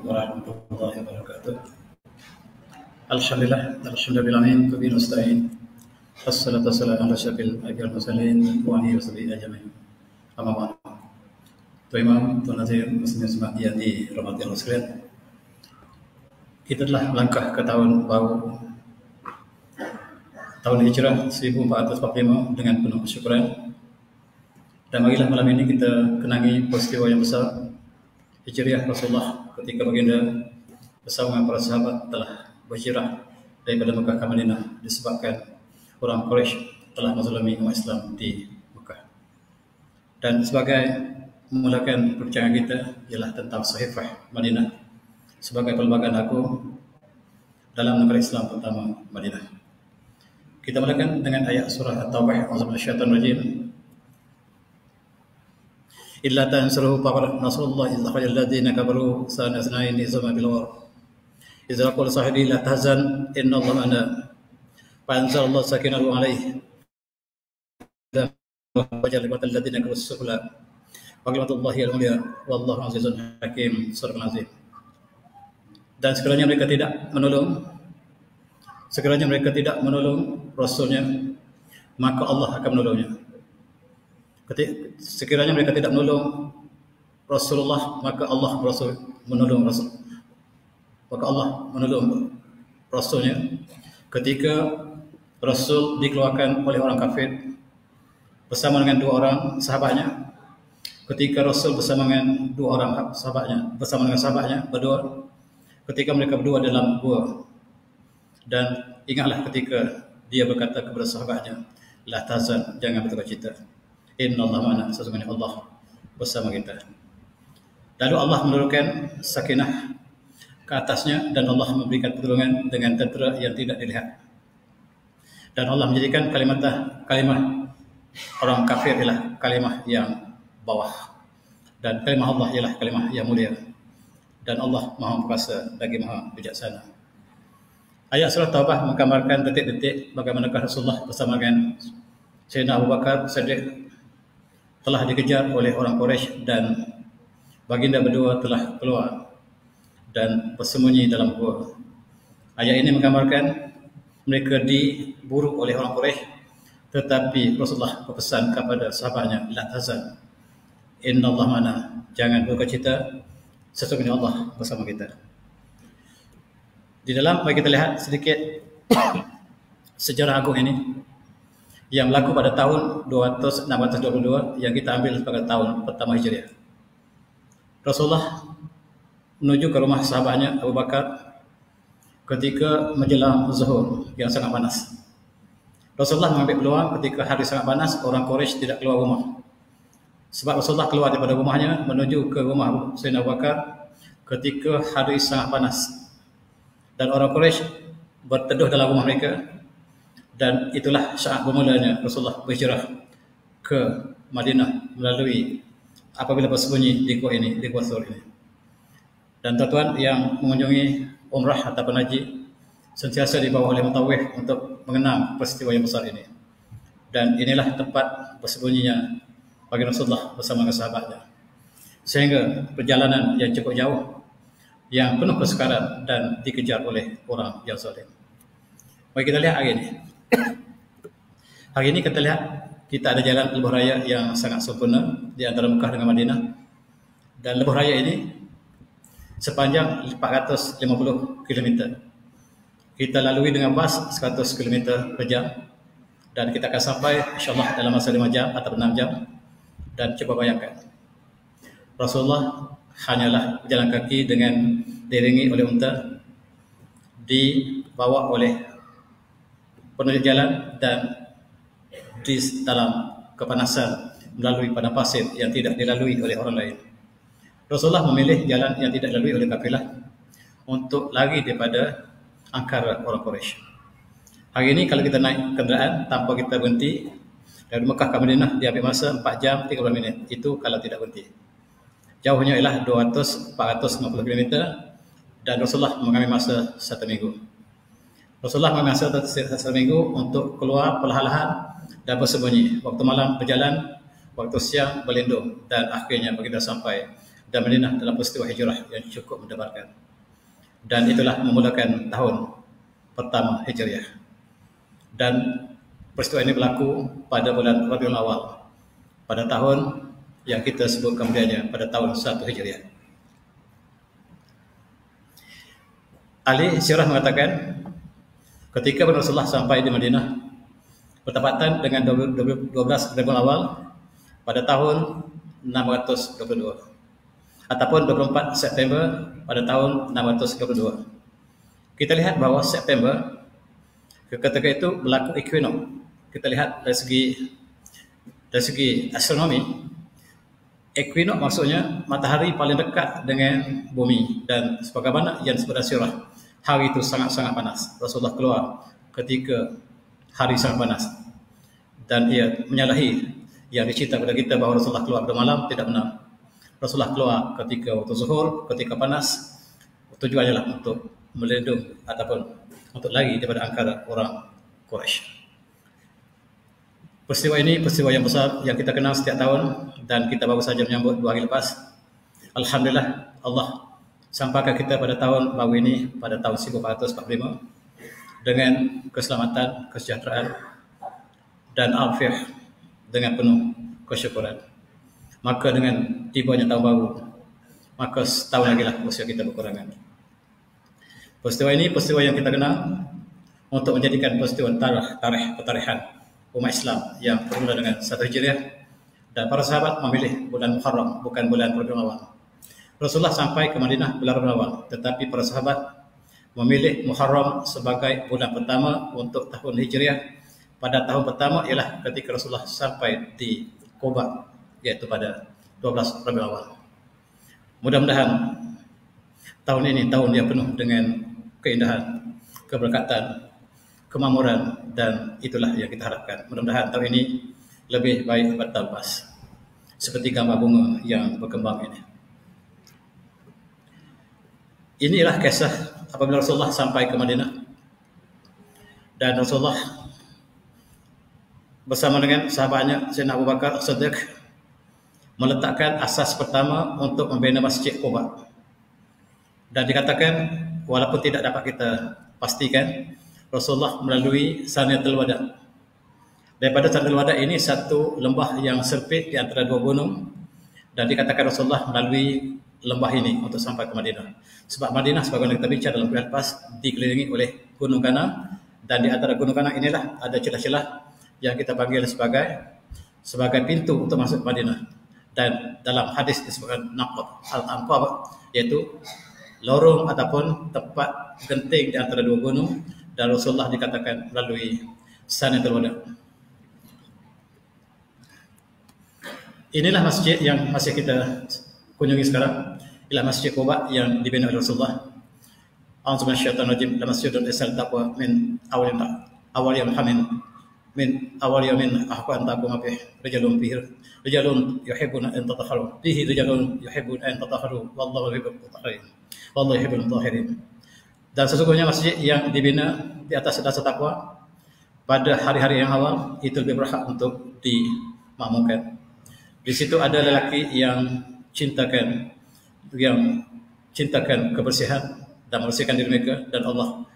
warahmatullahi wabarakatuh. Alhamdulillahirrahmanirrahim. Wabihi nasta'in. Wassalatu wassalamu ala asyrafil anbiya'i wal mursalin wa alihi washabihi ajma'in. Amma ba'd. Tuan Imam, Tuan Nazir, muslimin semua yang dirahmati Allah sekalian. Kita telah melangkah ke tahun baru, tahun Hijrah 1445 dengan penuh kesyukuran. Dan marilah malam ini kita kenangi peristiwa yang besar Hijriah Rasulullah ketika baginda bersama para sahabat telah berhijrah daripada Mekah ke Madinah disebabkan orang Quraisy telah menzalimi umat Islam di Mekah. Dan sebagai memulakan perbincangan kita ialah tentang Sahifah Madinah sebagai perlembagaan agung dalam negara Islam pertama Madinah. Kita mulakan dengan ayat surah At-Taubah, A'udzu billahi minasyaitonir rajim. Illa tansuruhu faqad nasrullah idh akhrajal ladzina kafaru thaniya itsnain idh huma bil ghar idh qala sahibi la tahzan innallaha ma'ana fa anzalallahu sakinatahu 'alaihi dan wajalabatal ladzina kafaru sufla wa kalimatullahi al-'ulya wallahu 'azizun hakim. Surah Al-Azim. Dan sekiranya mereka tidak menolong Rasulnya, maka Allah akan menolongnya. Sekiranya mereka tidak menolong Rasulullah, maka Allah menolong Rasul. Maka Allah menolong Rasulnya ketika Rasul dikeluarkan oleh orang kafir bersama dengan dua orang sahabatnya. Ketika Rasul bersama dengan dua orang sahabatnya berdua, ketika mereka berdua dalam gua. Dan ingatlah ketika dia berkata kepada sahabatnya, la tahzan, jangan berduka cita. Innallaha ma'ana, sesungguhnya Allah bersama kita. Lalu Allah menurunkan sakinah ke atasnya dan Allah memberikan pertolongan dengan tentera yang tidak dilihat. Dan Allah menjadikan kalimah orang kafir ialah kalimah yang bawah dan kalimah Allah ialah kalimah yang mulia. Dan Allah Maha Perkasa lagi Maha Bijaksana. Ayat surah Taubah menggambarkan detik-detik bagaimanakah Rasulullah bersama dengan Sayyidina Abu Bakar Siddiq telah dikejar oleh orang Quraisy dan baginda berdua telah keluar dan bersembunyi dalam gua. Ayat ini menggambarkan mereka diburu oleh orang Quraisy, tetapi Rasulullah berpesan kepada sahabatnya, la tahzan, innallaha ma'ana, jangan berduka cita, sesungguhnya Allah bersama kita. Di dalam, mari kita lihat sedikit sejarah agung ini yang berlaku pada tahun 622 yang kita ambil sebagai tahun pertama Hijriah. Rasulullah menuju ke rumah sahabatnya Abu Bakar ketika menjelang zuhur yang sangat panas. Rasulullah mengambil peluang ketika hari sangat panas, orang Quraisy tidak keluar rumah. Sebab Rasulullah keluar daripada rumahnya menuju ke rumah Sayyidina Abu Bakar ketika hari sangat panas. Dan orang Quraisy berteduh dalam rumah mereka. Dan itulah saat bermulanya Rasulullah berhijrah ke Madinah melalui apabila bersembunyi di gua ini, di Gua Thur ini. Dan tuan-tuan yang mengunjungi umrah ataupun haji sentiasa dibawa oleh mutawif untuk mengenang peristiwa yang besar ini. Dan inilah tempat bersembunyinya bagi Rasulullah bersama dengan sahabatnya. Sehingga perjalanan yang cukup jauh, yang penuh kesukaran dan dikejar oleh orang yang zalim. Mari kita lihat hari ini. Hari ini kita lihat kita ada jalan lebuh raya yang sangat sempurna di antara Mekah dengan Madinah. Dan lebuh raya ini sepanjang 450 km. Kita lalui dengan bas 100 km per jam. Dan kita akan sampai insyaAllah dalam masa 5 jam atau 6 jam. Dan coba bayangkan, Rasulullah hanyalah berjalan kaki dengan diiringi oleh unta, dibawa oleh penunjuk jalan dan di dalam kepanasan melalui padang pasir yang tidak dilalui oleh orang lain. Rasulullah memilih jalan yang tidak dilalui oleh kafilah untuk lari daripada angkara orang Quraisy. Hari ini kalau kita naik kenderaan tanpa kita berhenti dari Mekah ke Madinah dia ambil masa 4 jam 30 minit. Itu kalau tidak berhenti. Jauhnya ialah 450 km dan Rasulullah mengambil masa 1 minggu. Rasulullah mengambil masa 1 minggu untuk keluar perlahan-lahan dan bersembunyi. Waktu malam berjalan, waktu siang berlindung dan akhirnya baginda sampai dan Madinah dalam peristiwa hijrah yang cukup mendebarkan. Dan itulah memulakan tahun pertama Hijriah. Dan peristiwa ini berlaku pada bulan Rabiul Awal, pada tahun yang kita sebut kemudiannya pada tahun 1 Hijriah. Ahli sirah mengatakan ketika Rasulullah sampai di Madinah bertepatan dengan 12 Rabiul Awal pada tahun 622 ataupun 24 September pada tahun 622. Kita lihat bahawa September ketika itu berlaku equinox. Kita lihat dari segi astronomi, equinox maksudnya matahari paling dekat dengan bumi, dan sebagaimana yang disebut sirah, hari itu sangat-sangat panas. Rasulullah keluar ketika hari sangat panas, dan ia menyalahi yang dicerita kepada kita bahawa Rasulullah keluar pada malam. Tidak benar. Rasulullah keluar ketika waktu zuhur, ketika panas. Tujuannya lah untuk melindung ataupun untuk lari daripada angkara orang Quraisy. Peristiwa ini peristiwa yang besar yang kita kenal setiap tahun, dan kita baru saja menyambut 2 hari lepas. Alhamdulillah, Allah sampaikan kita pada tahun baru ini, pada tahun 1445 dengan keselamatan, kesejahteraan dan afiah, dengan penuh kesyukuran. Maka dengan tibanya tahun baru, maka setahun lagi lah usia kita berkurangan. Peristiwa ini peristiwa yang kita kenal untuk menjadikan peristiwa tarikh petarihan umat Islam yang bermula dengan 1 Hijriah, dan para sahabat memilih bulan Muharram, bukan bulan Rabiul Awal. Rasulullah sampai ke Madinah bulan Rabiul Awal, tetapi para sahabat memilih Muharram sebagai bulan pertama untuk tahun Hijriah. Pada tahun pertama ialah ketika Rasulullah sampai di Quba, iaitu pada 12 Rabiul Awal. Mudah-mudahan tahun ini tahun yang penuh dengan keindahan, keberkatan, kemakmuran, dan itulah yang kita harapkan. Mudah-mudahan tahun ini lebih baik daripada tahun lepas, seperti gambar bunga yang berkembang ini. Inilah kisah apabila Rasulullah sampai ke Madinah, dan Rasulullah bersama dengan sahabatnya Sayyidina Abu Bakar As-Siddiq meletakkan asas pertama untuk membina Masjid Quba. Dan dikatakan, walaupun tidak dapat kita pastikan, Rasulullah melalui Saniyatul Wada. Daripada Saniyatul Wada ini satu lembah yang sempit di antara dua gunung, dan dikatakan Rasulullah melalui lembah ini untuk sampai ke Madinah. Sebab Madinah, sebagaimana kita bincang dalam kuliah lepas, dikelilingi oleh gunung Kana, dan di antara gunung Kana inilah ada celah-celah yang kita panggil sebagai pintu untuk masuk Madinah. Dan dalam hadis disebutkan naqab al-anqab, iaitu lorong ataupun tempat genting di antara dua gunung, dan Rasulullah dikatakan melalui Saniyatul Wada. Inilah masjid yang masih kita kunjungi sekarang. Inilah Masjid Quba yang dibina oleh Rasulullah. A'udzu minasyaitonir rajim. La masjidun isal taqwa min awal yamin ahqa an taquma bih rijalun yuhibbuna an tatahharu bihi rijalun yuhibbuna an tatahharu wallahu yuhibbul mutahhirin wallahu yuhibbul mutahhirin. Dan sesungguhnya masjid yang dibina di atas dasar takwa pada hari-hari yang awal itu lebih berhak untuk dimakmurkan. Di situ ada lelaki yang cintakan kebersihan dan membersihkan diri mereka, dan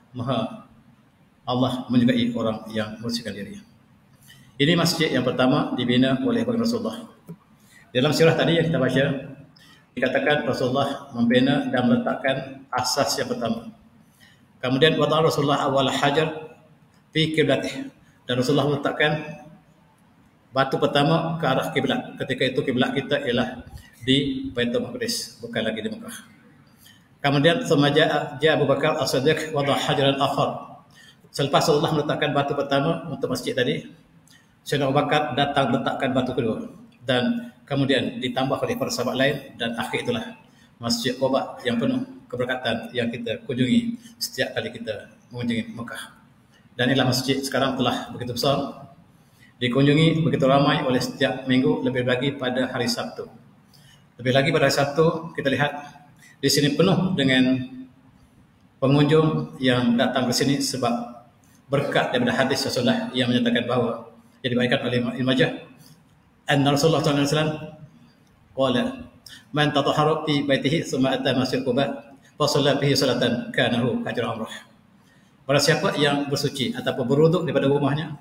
Allah menyukai orang yang membersihkan diri. Ini masjid yang pertama dibina oleh Rasulullah. Dalam sirah tadi yang kita baca, dikatakan Rasulullah membina dan meletakkan asas yang pertama. Kemudian wada'a Rasulullah awal hajar fi qiblatih, dan Rasulullah meletakkan batu pertama ke arah kiblat. Ketika itu kiblat kita ialah di Baitul Maqdis, bukan lagi di Mekah. Kemudian semaja Abu Bakar As-Siddiq wada'a hajaran akhar. Selepas Rasulullah meletakkan batu pertama untuk masjid tadi, Sayyidina Abu Bakar datang letakkan batu kedua, dan kemudian ditambah oleh para sahabat lain, dan akhir itulah Masjid Quba yang penuh keberkatan yang kita kunjungi setiap kali kita mengunjungi Mekah. Dan inilah masjid sekarang telah begitu besar, dikunjungi begitu ramai oleh setiap minggu, lebih lagi pada hari Sabtu. Lebih lagi pada hari Sabtu kita lihat di sini penuh dengan pengunjung yang datang ke sini sebab berkat daripada hadis Rasulullah yang menyatakan bahawa yang diberikan oleh Imam Majah, anna Rasulullah sallallahu alaihi wasallam qala Man tatahhara fi baitihi thumma ata masjid Quba fa shalla fihi salatan kana lahu ajru umrah. Barang siapa yang bersuci ataupun berwuduk daripada rumahnya,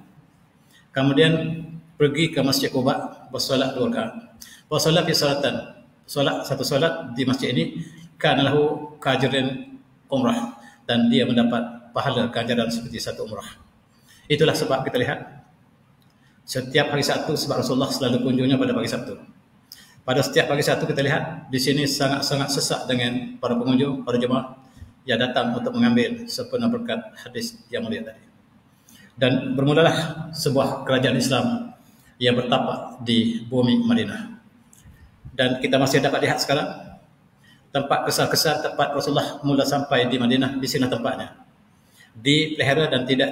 kemudian pergi ke Masjid Quba bersolat 2 rakaat. Wa solat fi salatan, solat satu solat di masjid ini kana lahu ajrun umrah, dan dia mendapat pahala ganjaran seperti satu umrah. Itulah sebab kita lihat setiap hari Sabtu, sebab Rasulullah selalu kunjungnya pada pagi Sabtu. Pada setiap pagi Sabtu kita lihat di sini sangat-sangat sesak dengan para pengunjung, para jemaah yang datang untuk mengambil sempurna berkat hadis yang mulia tadi. Dan bermulalah sebuah kerajaan Islam yang bertapak di bumi Madinah. Dan kita masih dapat lihat sekarang tempat kesal-kesal tempat Rasulullah mula sampai di Madinah, di sini tempatnya. Dipelihara dan tidak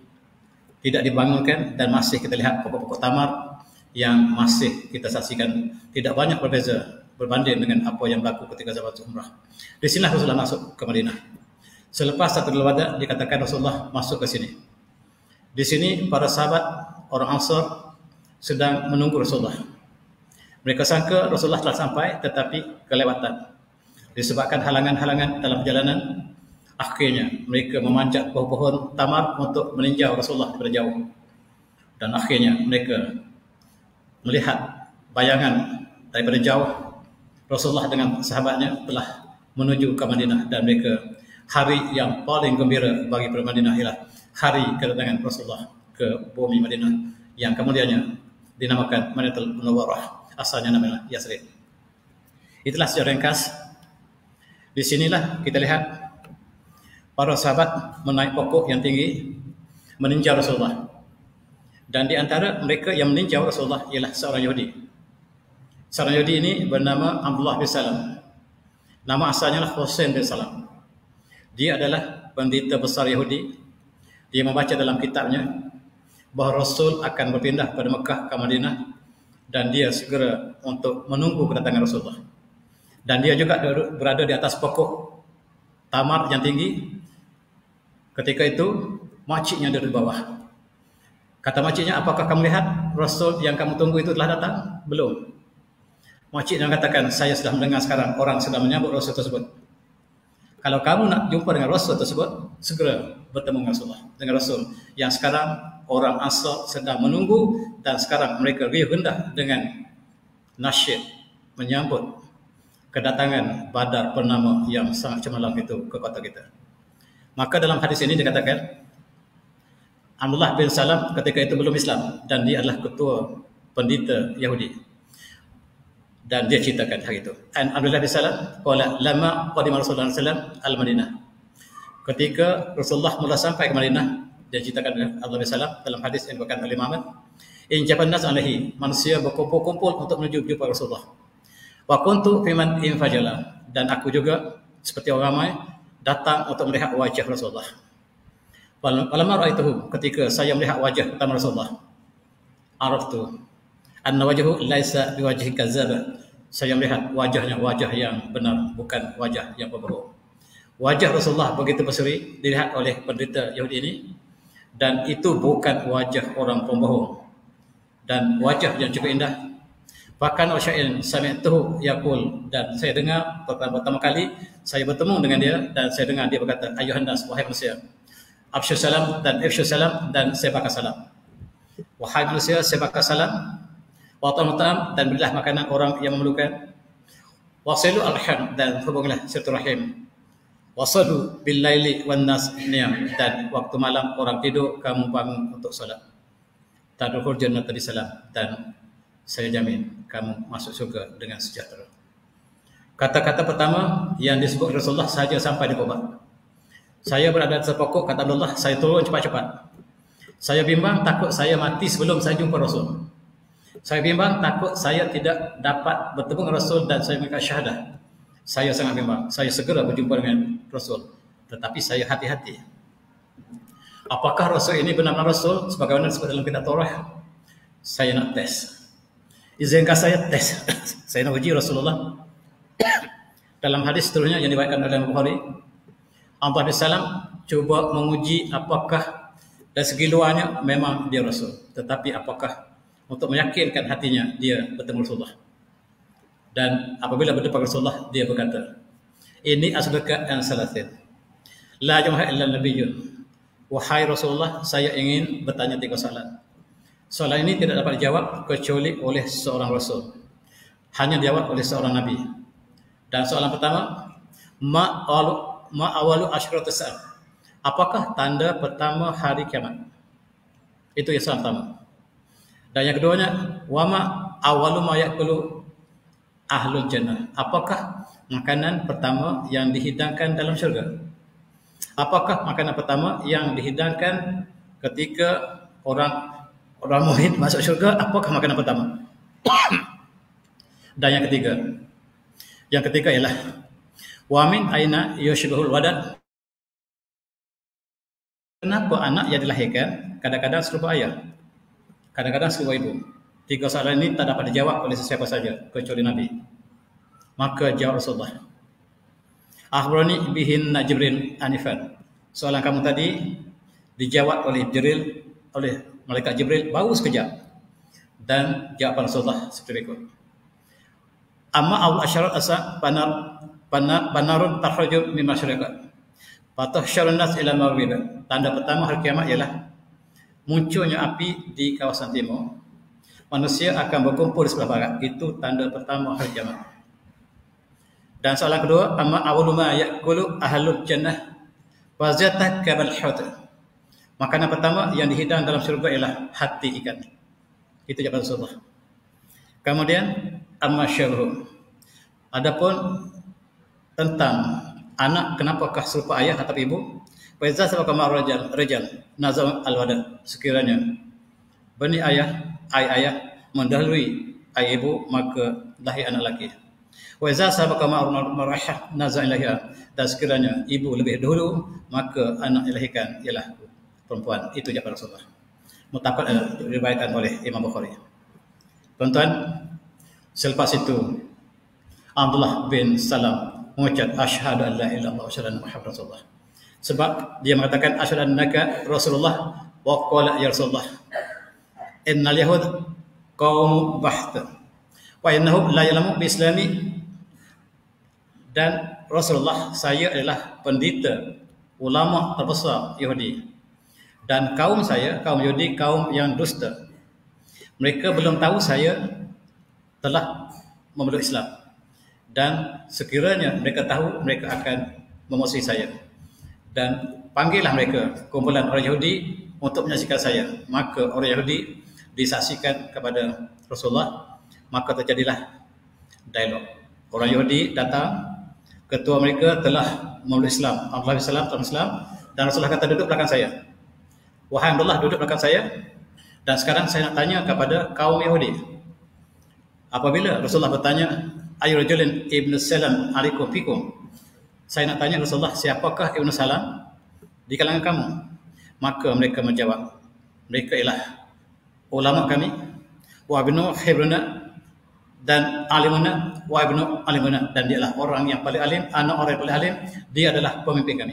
dibangunkan, dan masih kita lihat pokok-pokok tamar yang masih kita saksikan tidak banyak berbeza berbanding dengan apa yang berlaku ketika zaman umrah. Di sinilah Rasulullah masuk ke Madinah. Selepas satu wada dikatakan Rasulullah masuk ke sini. Di sini para sahabat orang Ansar sedang menunggu Rasulullah. Mereka sangka Rasulullah telah sampai, tetapi kelewatan. Disebabkan halangan-halangan dalam perjalanan, akhirnya mereka memanjat pohon-pohon tamar untuk meninjau Rasulullah daripada jauh. Dan akhirnya mereka melihat bayangan daripada jauh Rasulullah dengan sahabatnya telah menuju ke Madinah, dan mereka hari yang paling gembira bagi Madinah ialah hari kedatangan Rasulullah ke bumi Madinah yang kemudiannya dinamakan Madinatul Munawwarah, asalnya namanya Yasrib. Itulah secara ringkas. Di sinilah kita lihat para sahabat menaik pokok yang tinggi meninjau Rasulullah. Dan di antara mereka yang meninjau Rasulullah ialah seorang Yahudi. Seorang Yahudi ini bernama Abdullah bin Salam. Nama asalnya adalah Husain bin Salam. Dia adalah pendeta besar Yahudi. Dia membaca dalam kitabnya bahawa Rasul akan berpindah pada Mekah ke Madinah, dan dia segera untuk menunggu kedatangan Rasulullah. Dan dia juga berada di atas pokok tamar yang tinggi. Ketika itu makciknya ada di bawah. Kata makciknya, apakah kamu lihat Rasul yang kamu tunggu itu telah datang? Belum. Makciknya mengatakan, saya sudah mendengar sekarang orang sedang menyambut Rasul tersebut. Kalau kamu nak jumpa dengan Rasul tersebut, segera bertemu dengan Rasulullah, dengan Rasul yang sekarang orang Ansar sedang menunggu, dan sekarang mereka riuh rendah dengan nasyid menyambut kedatangan Badar purnama yang sangat cemerlang itu ke kota kita. Maka dalam hadis ini dikatakan Abdullah bin Salam ketika itu belum Islam, dan dia adalah ketua pendeta Yahudi. Dan dia ceritakan hari itu. An Abdullah bin Salam qala lama qadima Rasulullah sallallahu al-Madinah. Ketika Rasulullah mula sampai ke Madinah, dia ceritakan oleh Abdullah bin Salam dalam hadis yang diriwayatkan oleh Imam Ahmad, in jaban nas alaihi, manusia berkumpul-kumpul untuk menuju jumpa Rasulullah. Wa kuntu fiman infajala, dan aku juga seperti orang ramai datang untuk melihat wajah Rasulullah. Falamma ra'aituhu, ketika saya melihat wajah pertama Rasulullah, araftu anna wajhu laisa biwajhi kadzdzab. Saya melihat wajahnya wajah yang benar, bukan wajah yang pembohong. Wajah Rasulullah begitu berseri dilihat oleh pendeta Yahudi ini, dan itu bukan wajah orang pembohong, dan wajah yang cukup indah. Bahkan wasya'in sami'tuhu yaqul, dan saya dengar pertama kali saya bertemu dengan dia, dan saya dengar dia berkata, ayuhan nas, wahai manusia, afshu salam dan ifshu salam, dan sebarkan salam. Wahai manusia, sebarkan salam, wa ta'am, dan berilah makanan orang yang memerlukan, wasilu arham, dan hubungilah silaturahim, wasadu bil laili wan nas niyam, dan waktu malam orang tidur kamu bangun untuk solat, tadkhul jannata bisalam, dan saya jamin kamu masuk surga dengan sejahtera. Kata-kata pertama yang disebut Rasulullah sahaja sampai di Quba. Saya berada di pokok, kata Abdullah, saya turun cepat-cepat. Saya bimbang takut saya mati sebelum saya jumpa Rasul. Saya bimbang takut saya tidak dapat bertemu dengan Rasul dan saya memberikan syahadah. Saya sangat bimbang. Saya segera berjumpa dengan Rasul, tetapi saya hati-hati. Apakah Rasul ini benar-benar Rasul sebagaimana disebut dalam kitab Taurat? Saya nak tes. Izinkan saya tes. Saya nak uji Rasulullah. Dalam hadis seterusnya yang diriwayatkan oleh Bukhari, Abdullah bin Salam cuba menguji apakah dari segi luarnya memang dia Rasul, tetapi apakah untuk meyakinkan hatinya dia bertemu Rasulullah. Dan apabila berdepan Rasulullah, dia berkata, ini asdaka an salatin. La jama'a illa nabiyyun. Wahai Rasulullah, saya ingin bertanya 3 soalan. Soalan ini tidak dapat dijawab kecuali oleh seorang Rasul. Hanya dijawab oleh seorang Nabi. Dan soalan pertama, ma awalu asyratus sa'ah. Apakah tanda pertama hari kiamat? Itu yang soalan pertama. Dan yang keduanya, wama awalu ma ya'kulu ahlul jannah. Apakah makanan pertama yang dihidangkan dalam syurga? Apakah makanan pertama yang dihidangkan ketika orang muhid masuk syurga? Apakah makanan pertama? Dan yang ketiga ialah wa min aina yushbihul walad. Kenapa anak yang dilahirkan kadang-kadang serupa ayah, kadang-kadang serupa ibu? 3 soalan ini tak dapat dijawab oleh sesiapa saja kecuali Nabi. Maka jawab Rasulullah, akhbarani bihin Jibril anifan. Soalan kamu tadi dijawab oleh malaikat Jibril baru sekejap. Dan jawapan Rasulullah seperti berikut. Amma awal asyarat asa panarun tahraju min masyarakat. Fatahsyarun nas ila mawrida. Tanda pertama hari kiamat ialah munculnya api di kawasan timur. Manusia akan berkumpul di sebelah barat. Itu tanda pertama hari kiamat. Dan soalan kedua, amma awwalu ma ya'kulu ahlul jannah wa zatakabal hut. Makanan pertama yang dihidang dalam syurga ialah hati ikan. Itu jawaban Rasulullah. Kemudian amma syarhu. Adapun tentang anak kenapakah serupa ayah atau ibu? Wa idza sabaqa rajal nazam al-walad. Sekiranya bani ayah mendahului ayah ibu, maka lahir anak lelaki. Wa idza sabaqa marahah nazam ilaiha. Dan sekiranya ibu lebih dahulu, maka anak dilahirkan ialah perempuan. Itu jawaban Rasulullah. Muttafaq diriwayatkan oleh Imam Bukhari. Tuan-tuan, selepas itu Abdullah bin Salam mengucap asyhadu an la ilaha illallah wa asyhadu anna muhammadar rasulullah. Sebab dia mengatakan asyhadu annaka rasulullah wa qala ya rasulullah innal yahud qaum baht wa innahum la ya'lamu bi islami. Dan Rasulullah, saya adalah pendeta ulama terbesar Yahudi, dan kaum saya, kaum Yahudi, kaum yang dusta. Mereka belum tahu saya telah memeluk Islam. Dan sekiranya mereka tahu, mereka akan memusuhi saya. Dan panggillah mereka, kumpulan orang Yahudi, untuk menyaksikan saya. Maka orang Yahudi disaksikan kepada Rasulullah. Maka terjadilah dialog. Orang Yahudi datang, ketua mereka telah memeluk Islam, Abdullah bin Salam telah Islam, dan Rasulullah kata, duduk belakang saya. Wahai Abdullah, duduk belakang saya. Dan sekarang saya nak tanya kepada kaum Yahudi. Apabila Rasulullah bertanya, ayu rajulin ibnu Salam alaikum fikum, saya nak tanya Rasulullah, siapakah ibnu Salam di kalangan kamu? Maka mereka menjawab, mereka ialah ulama kami, wa ibnu hibruna, dan alimuna, wa ibnu alimuna, dan dia adalah orang yang paling alim, anak orang yang paling alim, dia adalah pemimpin kami.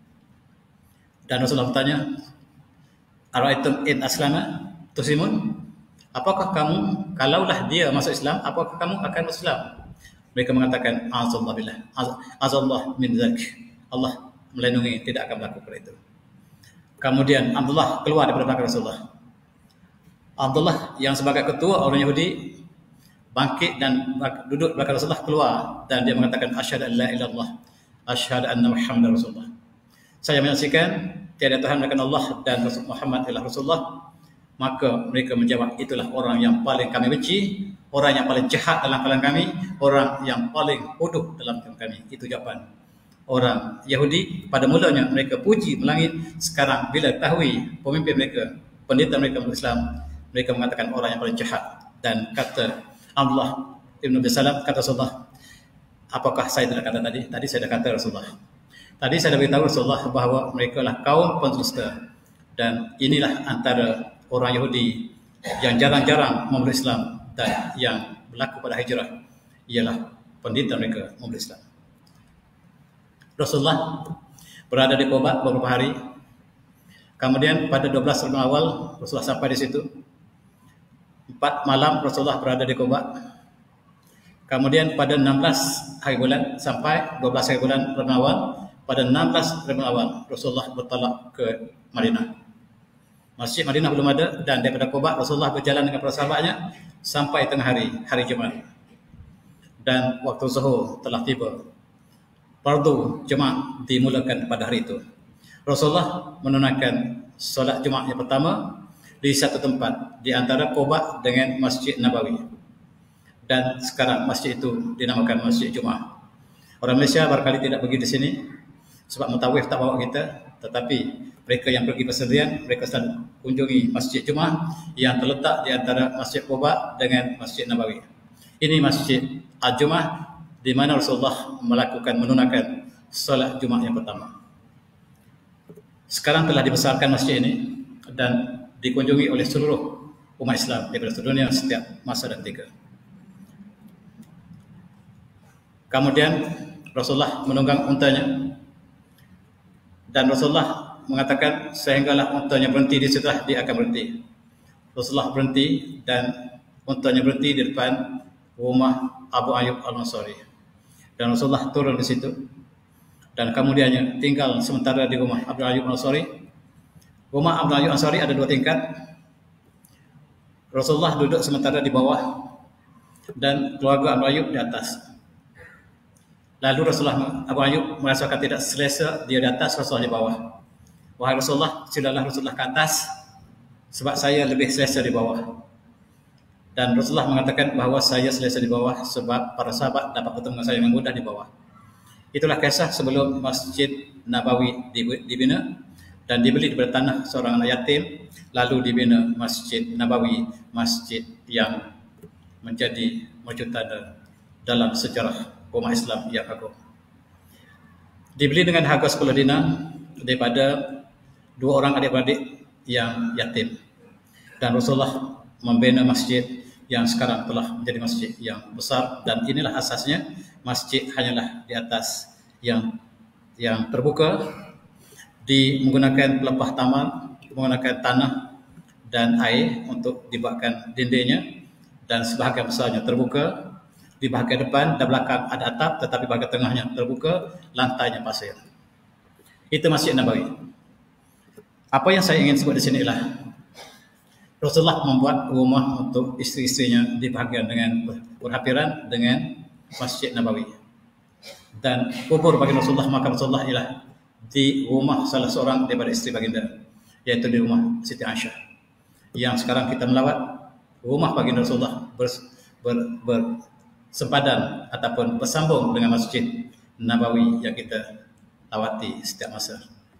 Dan Rasulullah bertanya, ara'aitum in aslama tusimun, apakah kamu, kalaulah dia masuk Islam, apakah kamu akan masuk Islam? Mereka mengatakan, azallah billah, azallah min dzalik, Allah melindungi, tidak akan melakukan itu. Kemudian Abdullah keluar daripada belakang Rasulullah. Abdullah yang sebagai ketua orang Yahudi bangkit dan duduk belakang Rasulullah, keluar, dan dia mengatakan, asyhadu an la ilaha illallah, asyhadu anna muhammadar rasulullah. Saya menyaksikan tiada Tuhan melainkan Allah dan Rasul Muhammad adalah Rasulullah. Maka mereka menjawab, itulah orang yang paling kami benci, orang yang paling jahat dalam kalangan kami, orang yang paling bodoh dalam kalangan kami. Itu jawapan orang Yahudi. Pada mulanya mereka puji melangit, sekarang bila ketahui pemimpin mereka, pendeta mereka Islam, mereka mengatakan orang yang paling jahat. Dan kata Abdullah ibn Salam, kata Rasulullah, apakah saya tidak kata tadi? Tadi saya dah kata Rasulullah. Tadi saya dah beritahu Rasulullah bahawa mereka lah kaum pendusta. Dan inilah antara orang Yahudi yang jarang-jarang memeluk Islam dan yang berlaku pada hijrah, ialah pendeta mereka memeluk Islam. Rasulullah berada di Quba beberapa hari. Kemudian pada 12 Rabiul Awal Rasulullah sampai di situ. 4 malam Rasulullah berada di Quba. Kemudian pada 16 hari bulan sampai 12 hari bulan Rabiul Awal, pada 16 Rabiul Awal Rasulullah bertolak ke Madinah. Masjid Madinah belum ada, dan daripada Quba Rasulullah berjalan dengan para sahabatnya sampai tengah hari Jumaat. Dan waktu zuhur telah tiba. Fardu Jumaat dimulakan pada hari itu. Rasulullah menunaikan solat Jumaat yang pertama di satu tempat di antara Quba dengan Masjid Nabawi. Dan sekarang masjid itu dinamakan Masjid Jumaat. Orang Malaysia barangkali tidak pergi di sini sebab mutawif tak bawa kita, tetapi mereka yang pergi bersendirian, mereka selalu kunjungi Masjid Jumaat yang terletak di antara Masjid Quba dengan Masjid Nabawi. Ini Masjid Al-Jumaat di mana Rasulullah menunaikan solat Jumaat yang pertama. Sekarang telah dibesarkan masjid ini dan dikunjungi oleh seluruh umat Islam daripada seluruh dunia setiap masa dan ketika. Kemudian Rasulullah menunggang untanya, dan Rasulullah mengatakan sehinggalah untanya berhenti di situ dia akan berhenti. Rasulullah berhenti dan untanya berhenti di depan rumah Abu Ayyub Al-Ansari, dan Rasulullah turun di situ, dan kemudiannya tinggal sementara di rumah Abu Ayyub Al-Ansari. Rumah Abu Ayyub Al-Ansari ada 2 tingkat. Rasulullah duduk sementara di bawah dan keluarga Abu Ayyub di atas. Lalu Abu Ayyub merasakan tidak selesa, dia di atas, Rasulullah di bawah. Wahai Rasulullah, silalah Rasulullah ke atas sebab saya lebih selesa di bawah. Dan Rasulullah mengatakan bahawa saya selesa di bawah sebab para sahabat dapat bertemu dengan saya dengan mudah di bawah. Itulah kisah sebelum Masjid Nabawi dibina dan dibeli daripada tanah seorang anak yatim, lalu dibina Masjid Nabawi, masjid yang menjadi mercutanda dalam sejarah umat Islam yang agung. Dibeli dengan harga 10 dinar daripada 2 orang adik-beradik yang yatim. Dan Rasulullah membina masjid yang sekarang telah menjadi masjid yang besar, dan inilah asasnya. Masjid hanyalah di atas yang terbuka, menggunakan pelepah taman, menggunakan tanah dan air untuk dibuatkan dindingnya, dan sebahagian besarnya terbuka. Di bahagian depan dan belakang ada atap, tetapi bahagian tengahnya terbuka, lantainya pasir. Itu Masjid Nabawi. Apa yang saya ingin sebut di sini ialah Rasulullah membuat rumah untuk isteri-isterinya di bahagian dengan berhampiran dengan Masjid Nabawi. Dan kubur baginda Rasulullah, makam Rasulullah ialah di rumah salah seorang daripada isteri baginda, iaitu di rumah Siti Aisyah. Yang sekarang kita melawat rumah baginda Rasulullah sempadan ataupun bersambung dengan Masjid Nabawi yang kita lawati setiap masa.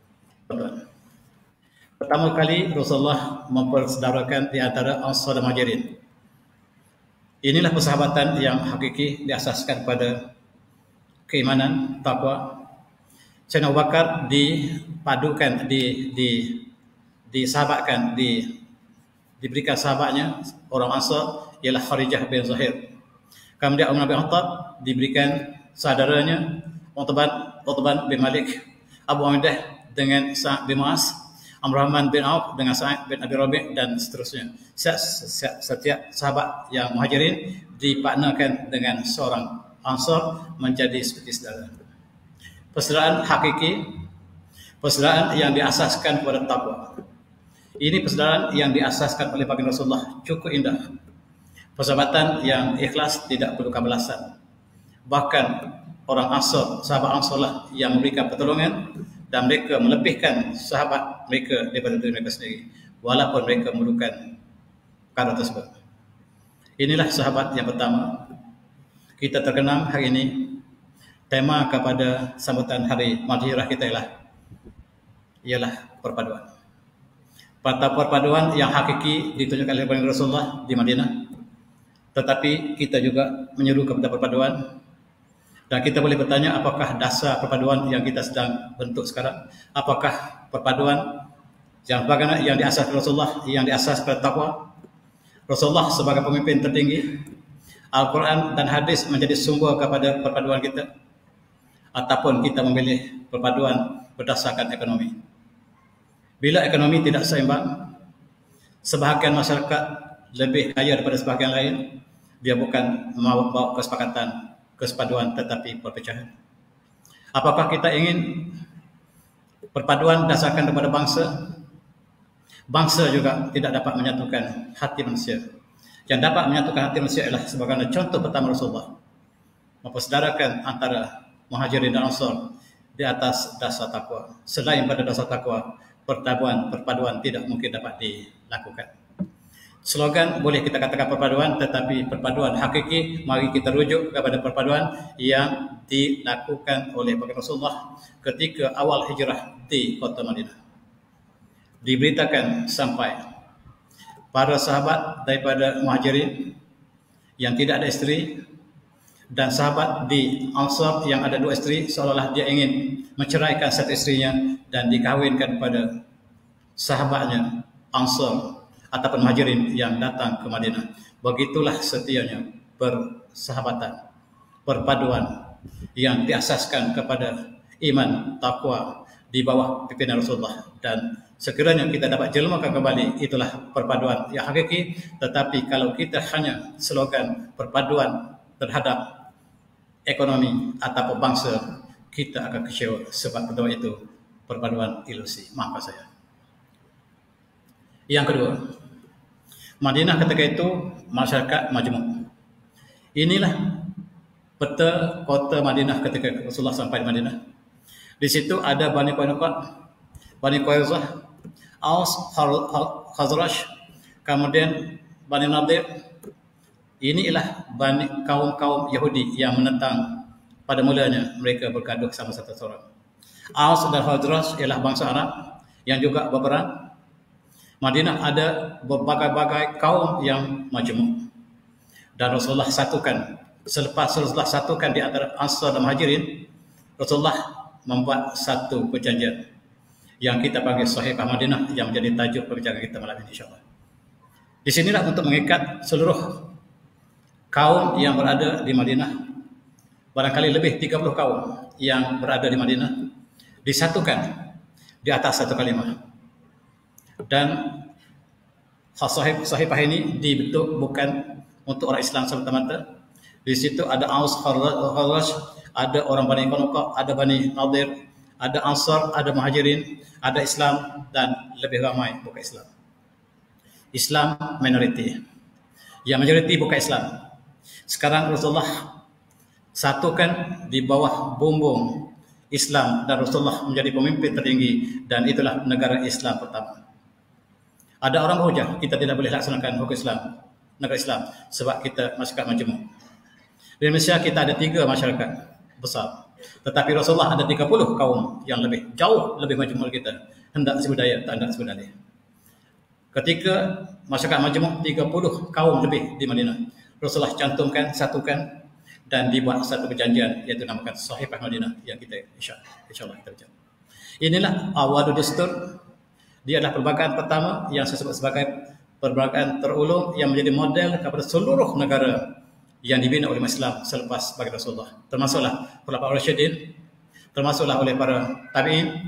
Pertama kali Rasulullah mempersaudarakan di antara Ansar dan Muhajirin. Inilah persahabatan yang hakiki diasaskan pada keimanan, takwa. Sayyidina Abu Bakar dipadukan, disahabatkan, diberikan sahabatnya orang Ansar ialah Kharijah bin Zahir. Kemudian Umar bin Khattab diberikan saudaranya Utbah bin Malik, Abu Umayyah dengan Sa'ad bin Mu'az, Rahman bin Auf dengan Sa'ad bin Abi Rabi' dan seterusnya. Setiap sahabat yang Muhajirin dipartnerkan dengan seorang Ansar menjadi seperti saudara. Persaudaraan hakiki, persaudaraan yang diasaskan kepada takwa. Ini persaudaraan yang diasaskan oleh baginda Rasulullah, cukup indah. Persahabatan yang ikhlas, tidak perlu kebalasan. Bahkan orang Ansar, sahabat Ansar lah yang memberikan pertolongan, dan mereka melebihkan sahabat mereka daripada diri mereka sendiri, walaupun mereka memerlukan perkara tersebut. Inilah sahabat yang pertama. Kita terkenang hari ini, tema kepada sambutan hari Madhirah kita ialah perpaduan. Perpaduan yang hakiki ditunjukkan oleh baginda Rasulullah di Madinah. Tetapi kita juga menyeru kepada perpaduan, dan kita boleh bertanya, apakah dasar perpaduan yang kita sedang bentuk sekarang? Apakah perpaduan yang diasas Rasulullah, yang diasas pada takwa? Rasulullah sebagai pemimpin tertinggi, Al-Quran dan hadis menjadi sumber kepada perpaduan kita, ataupun kita memilih perpaduan berdasarkan ekonomi? Bila ekonomi tidak seimbang, sebahagian masyarakat lebih kaya daripada sebahagian lain, Dia bukan membawa kesepakatan, kesepaduan, tetapi perpecahan. Apakah kita ingin perpaduan dasarkan kepada bangsa? Bangsa juga tidak dapat menyatukan hati manusia. Yang dapat menyatukan hati manusia ialah sebagaimana contoh pertama Rasulullah mempersaudarakan antara Muhajirin dan Ansar di atas dasar takwa. Selain pada dasar takwa, perpaduan tidak mungkin dapat dilakukan. Slogan boleh kita katakan perpaduan, tetapi perpaduan hakiki mari kita rujuk kepada perpaduan yang dilakukan oleh baginda Rasulullah ketika awal hijrah di kota Madinah. Diberitakan sampai para sahabat daripada Muhajirin yang tidak ada isteri dan sahabat di Ansar yang ada 2 isteri, seolah-olah dia ingin menceraikan satu istrinya dan dikahwinkan pada sahabatnya Ansar ataupun Muhajirin yang datang ke Madinah. Begitulah setianya persahabatan, perpaduan yang diasaskan kepada iman, takwa di bawah pimpinan Rasulullah. Dan sekiranya kita dapat jelmakan kembali, itulah perpaduan yang hakiki. Tetapi kalau kita hanya slogan perpaduan terhadap ekonomi atau bangsa, kita akan kecewa, sebab kedua itu perpaduan ilusi. Maafkan saya. Yang kedua, Madinah ketika itu masyarakat majmuk. Inilah peta kota Madinah ketika Rasulullah sampai di Madinah. Di situ ada Bani Qainuqa, Bani Quraizah, Aus, Khazraj, kemudian Bani Nadir. Inilah kaum-kaum Yahudi yang menentang pada mulanya mereka bergaduh sama satu orang. Aus dan Khazraj ialah bangsa Arab yang juga berperang. Madinah ada berbagai-bagai kaum yang majmuk. Dan Rasulullah satukan. Selepas Rasulullah satukan di antara Ansar dan Muhajirin, Rasulullah membuat satu perjanjian yang kita panggil Sahifah Madinah, yang menjadi tajuk perbincangan kita malam ini insyaAllah. Di sinilah untuk mengikat seluruh kaum yang berada di Madinah. Barangkali lebih 30 kaum yang berada di Madinah disatukan di atas satu kalimat. Dan Sahifah ini dibentuk bukan untuk orang Islam semata-mata. Di situ ada Aus, Khazraj, ada orang Bani Qainuqa, ada Bani Nadir, ada Ansar, ada Muhajirin, ada Islam, dan lebih ramai bukan Islam. Islam minoriti. Yang majoriti bukan Islam. Sekarang Rasulullah satukan di bawah bumbung Islam dan Rasulullah menjadi pemimpin tertinggi, dan itulah negara Islam pertama. Ada orang berhujah kita tidak boleh laksanakan hukum Islam, negara Islam, sebab kita masyarakat majmuk. Di Indonesia kita ada 3 masyarakat besar, tetapi Rasulullah ada 30 kaum yang lebih jauh lebih majmuk dari kita. Hendak sebudaya, tak hendak sebudaya. Ketika masyarakat majmuk 30 kaum lebih di Madinah, Rasulullah cantumkan, satukan, dan dibuat satu perjanjian, iaitu namakan Sahifah Madinah, yang kita insyaAllah kita baca. Inilah awal dustur. Dia adalah perbagaan pertama yang saya sebut sebagai perbagaan terulung yang menjadi model kepada seluruh negara yang dibina oleh Islam selepas bagi Rasulullah. Termasuklah Khulafaur Rasyidin, termasuklah oleh para tabi'in,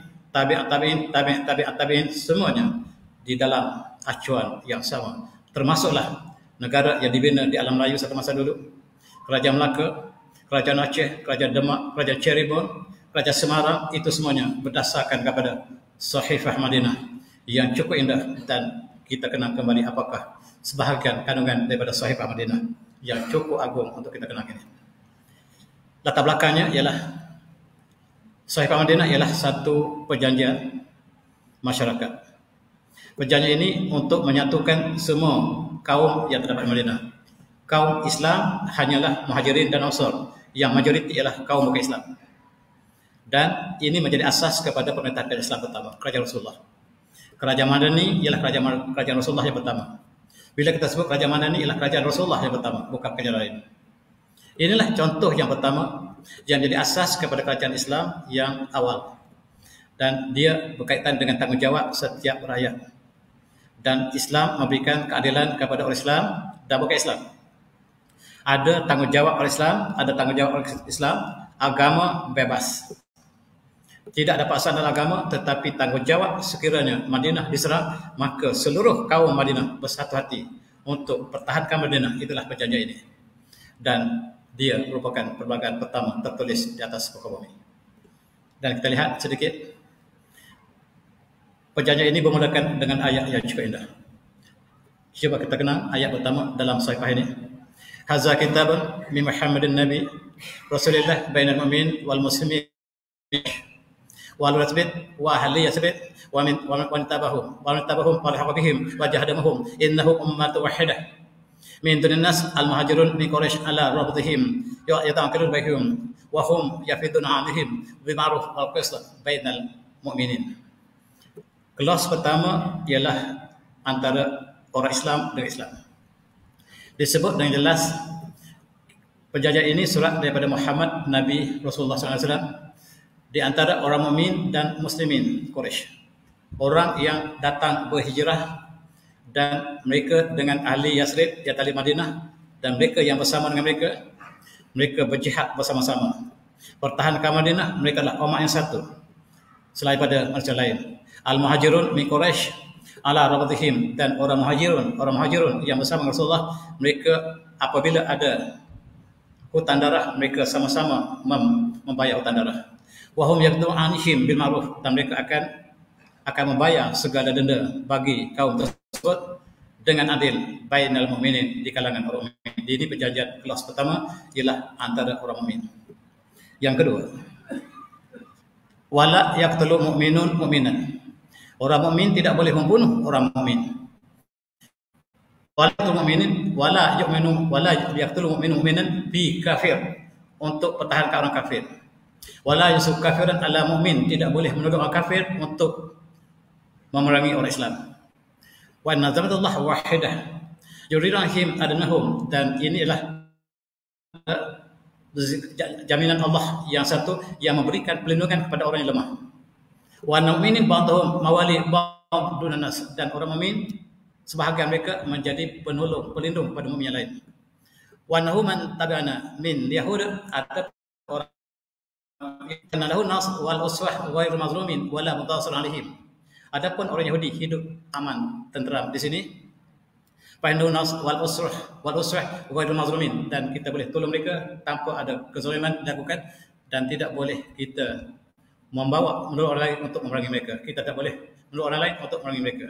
tabi'in, semuanya di dalam acuan yang sama. Termasuklah negara yang dibina di alam Melayu satu masa dulu. Kerajaan Melaka, Kerajaan Aceh, Kerajaan Demak, Kerajaan Cirebon, Kerajaan Semarang, itu semuanya berdasarkan kepada Sahifah Madinah yang cukup indah. Dan kita kenal kembali apakah sebahagian kandungan daripada Sahifah Madinah yang cukup agung untuk kita kenal ini. Latar belakangnya ialah Sahifah Madinah ialah satu perjanjian masyarakat. Perjanjian ini untuk menyatukan semua kaum yang terdapat di Madinah. Kaum Islam hanyalah Muhajirin dan Ansar, yang majoriti ialah kaum bukan Islam. Dan ini menjadi asas kepada pemerintahan Islam pertama, Kerajaan Rasulullah. Kerajaan Madani ialah kerajaan Rasulullah yang pertama. Bila kita sebut kerajaan Madani ialah kerajaan Rasulullah yang pertama, bukan kerajaan lain. Inilah contoh yang pertama yang menjadi asas kepada kerajaan Islam yang awal. Dan dia berkaitan dengan tanggungjawab setiap rakyat. Dan Islam memberikan keadilan kepada orang Islam dan bukan Islam. Ada tanggungjawab orang Islam, ada tanggungjawab orang Islam, agama bebas. Tidak ada paksaan dalam agama, tetapi tanggungjawab sekiranya Madinah diserang, maka seluruh kaum Madinah bersatu hati untuk pertahankan Madinah. Itulah perjanjian ini. dan dia merupakan perbankan pertama tertulis di atas muka bumi. Dan kita lihat sedikit, perjanjian ini bermulakan dengan ayat yang cukup indah. Cuba kita kenal ayat pertama dalam Sahifah ini. Hadza kitabun min Muhammadin Nabi Rasulillah bainal mu'min wal muslimin wal rasbit wa ahli yasbit wa tabahum wa lahaqabihim wa jahadamahum innahu ummatu wahidah min dunin nas al muhajirun min Quraisy ala rabdihim yata'akilun baihum wa hum yafiduna alaihim bima'ruf wal qist bainal mu'minin. Kelas pertama ialah antara orang Islam dengan Islam. Disebut dengan jelas perjanjian ini surat daripada Muhammad Nabi Rasulullah SAW di antara orang mukmin dan muslimin Quraisy. Orang yang datang berhijrah dan mereka dengan ahli Yasrib di ahli Madinah, dan mereka yang bersama dengan mereka berjihad bersama-sama. Pertahankan Madinah, mereka adalah umat yang satu selain pada manusia lain. Al-Muhajirun min Quraisy ala rabatihim, dan orang muhajirun yang bersama Rasulullah, mereka apabila ada hutang darah, mereka sama-sama membayar hutang darah. Wa hum yaqdun anhum bil ma'ruf, dan mereka akan membayar segala denda bagi kaum tersebut dengan adil bainal mu'minin, di kalangan orang mukmin. Ini perjanjian kelas pertama ialah antara orang mukmin. Yang kedua, wala yaqtulu mu'minun mu'minan. Orang mukmin tidak boleh membunuh orang mukmin. Wala yaqtulu mu'minun mu'minan bi kafir, untuk pertahankan orang kafir. Wala yusuk kafiran ala mu'min, tidak boleh menolong orang kafir untuk memerangi orang Islam. Wa nazamatullah wahidah yurirahim adnahum, dan inilah jaminan Allah yang satu yang memberikan perlindungan kepada orang yang lemah. Wa mu'minin ba'dhum mawali ba'dun nas, dan orang mukmin sebahagian mereka menjadi penolong, pelindung pada mukmin yang lain. Wa nahuman tabi'ana min yahud, ada orang yang lahu nas wal uswah ghairu mazlumin wala mutasir alaihim. Adapun orang Yahudi hidup aman, tenteram di sini. Fa'innahu nas wal uswah ghairu mazlumin, dan kita boleh tolong mereka tanpa ada kezaliman dilakukan, dan tidak boleh kita membawa menolong orang lain untuk memerangi mereka. Kita tak boleh menolong orang lain untuk memerangi mereka.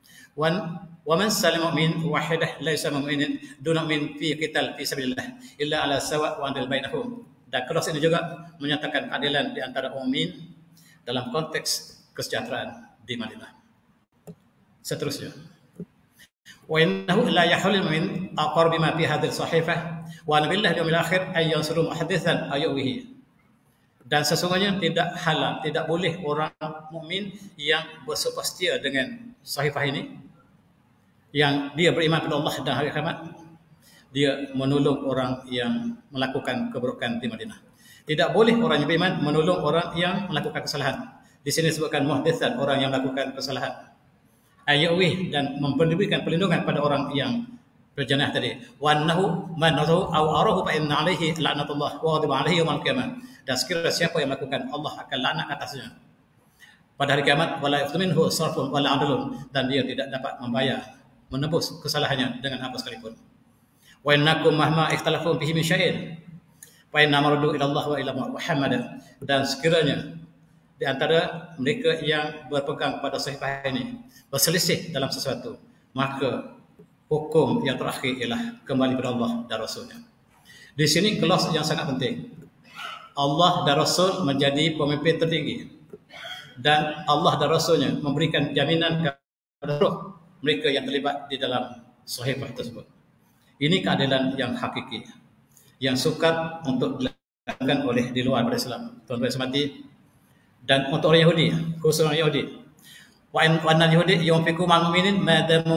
Wa man salima mu'min wahidah laisa mu'minin duna min fi qital fi sabilillah illa ala sawa wa adil bainahum. Dan kelas ini juga menyatakan keadilan di antara mukmin dalam konteks kesejahteraan di Madinah. Seterusnya, wa innahu la yahulul mu'min aqar bima fi hadhihi sahifah wa nabillahi yawmil akhir ay yansuru muhadditsan ayuhi. Dan sesungguhnya tidak halal, tidak boleh orang mukmin yang bersumpah setia dengan sahifah ini, yang dia beriman pada Allah dan hari kiamat, dia menolong orang yang melakukan keburukan di Madinah. Tidak boleh orang yang beriman menolong orang yang melakukan kesalahan. Di sini disebutkan muhditsan, orang yang melakukan kesalahan. Ayuwi, dan memberikan perlindungan pada orang yang berjenah tadi. Wa annahu man nadahu aw arahu fa inna alaihi la'natullah wa ghadiba alaihi yaumil qiyamah. Dan sekiranya siapa yang melakukan, Allah akan laknat atasnya pada hari kiamat. Wala yafminhu sarfun wala adlun, dan dia tidak dapat membayar, menebus kesalahannya dengan apa sekalipun. Wa innakum mahma ikhtalafu bihi min syai'in fa inna mardu ila Allah wa ila Muhammad. Dan sekiranya di antara mereka yang berpegang pada sahifah ini berselisih dalam sesuatu, maka hukum yang terakhir ialah kembali kepada Allah dan Rasulnya. Di sini kelas yang sangat penting. Allah dan Rasul menjadi pemimpin tertinggi, dan Allah dan Rasulnya memberikan jaminan kepada seluruh mereka yang terlibat di dalam sahifah tersebut. Ini keadilan yang hakiki, yang sukar untuk dilakukan oleh di luar Islam. Tuan-tuan semati, dan untuk orang Yahudi, khusus orang Yahudi, wa annal yahudi yunfiqu ma'al mu'minin ma damu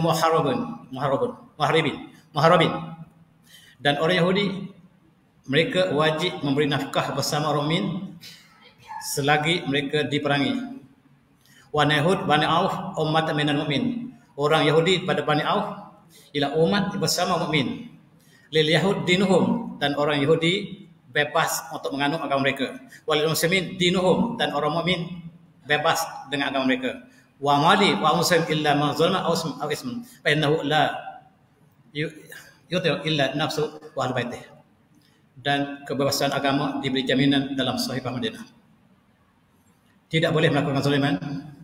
muharibin. Dan orang Yahudi, mereka wajib memberi nafkah bersama orang mukmin selagi mereka diperangi. Wa Yahud Bani Auf ummat minal mu'min. Orang Yahudi pada Bani Auf ialah umat bersama mukmin. Lil Yahud dinuhum, dan orang Yahudi bebas untuk menganut agama mereka. Walil muslimin dinuhum, dan orang mukmin bebas dengan agama mereka. Wa mali wa muslim illa ma zalama aw ism fa innahu la yuti illa nafsu wa ahli baitih. dan kebebasan agama diberi jaminan dalam Sahifah Madinah. Tidak boleh melakukan zaliman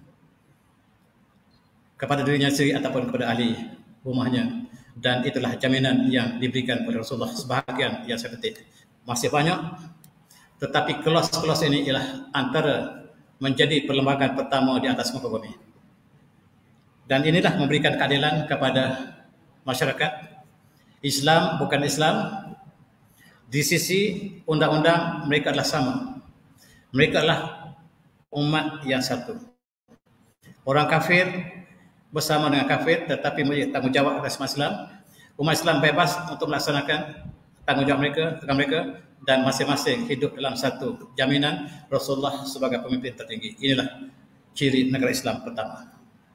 kepada dirinya sendiri ataupun kepada ahli rumahnya, dan itulah jaminan yang diberikan oleh Rasulullah. Sebahagian yang saya petik, masih banyak, tetapi kelas-kelas ini ialah antara menjadi perlembagaan pertama di atas muka bumi, dan inilah memberikan keadilan kepada masyarakat. Islam bukan Islam, di sisi undang-undang mereka adalah sama. Mereka adalah umat yang satu. Orang kafir bersama dengan kafir, tetapi memiliki tanggungjawab atas umat Islam. Umat Islam bebas untuk melaksanakan tanggungjawab mereka, dan masing-masing hidup dalam satu jaminan Rasulullah sebagai pemimpin tertinggi. Inilah ciri negara Islam pertama.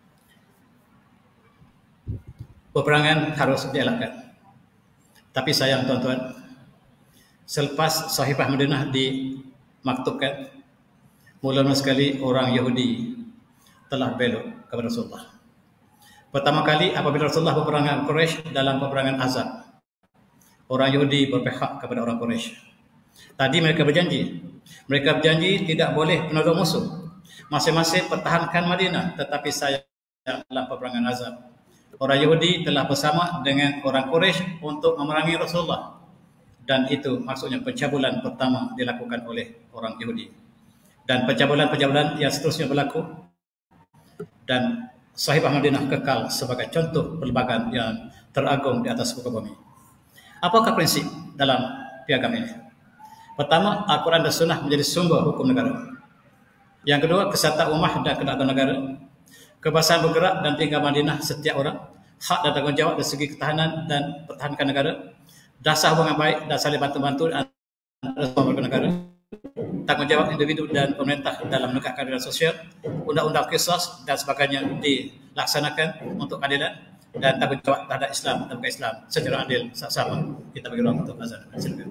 Peperangan harus dielakkan. Tapi sayang tuan-tuan, selepas Sahifah Madinah dimaktubkan, mula-mula sekali orang Yahudi telah belok kepada Rasulullah. Pertama kali apabila Rasulullah berperang Quraisy dalam peperangan Ahzab, orang Yahudi berpihak kepada orang Quraisy. Tadi mereka berjanji tidak boleh menolong musuh, masing-masing pertahankan Madinah. Tetapi sayang dalam peperangan Ahzab, orang Yahudi telah bersama dengan orang Quraisy untuk memerangi Rasulullah, dan itu maksudnya pencabulan pertama dilakukan oleh orang Yahudi, dan pencabulan-pencabulan yang seterusnya berlaku, dan Sahifah Madinah kekal sebagai contoh perlembagaan yang teragung di atas muka bumi. Apakah prinsip dalam piagam ini? Pertama, Al-Quran dan Sunnah menjadi sumber hukum negara. Yang kedua, kesatuan ummah dan kedaulatan negara. Kebebasan bergerak dan tinggal Madinah setiap orang. Hak dan tanggungjawab dari segi ketahanan dan pertahankan negara. Dasar hubungan baik dan saling bantu-bantu antara semua warga negara. Tanggungjawab individu dan pemerintah dalam menegakkan keadilan sosial. Undang-undang qisas dan sebagainya dilaksanakan untuk keadilan, dan tanggungjawab terhadap Islam dan bukan Islam secara adil sama. Kita bagi ruang untuk azan. Silakan.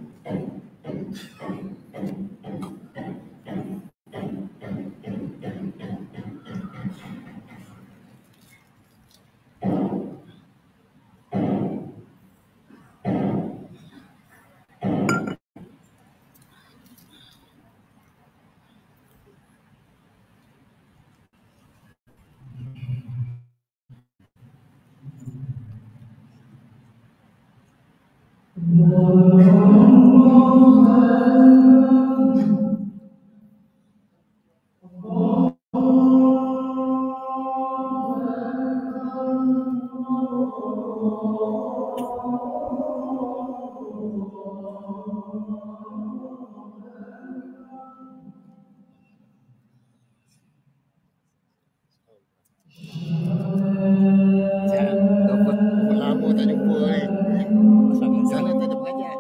Lama tak jumpa ni. Sana tak ada pengajar.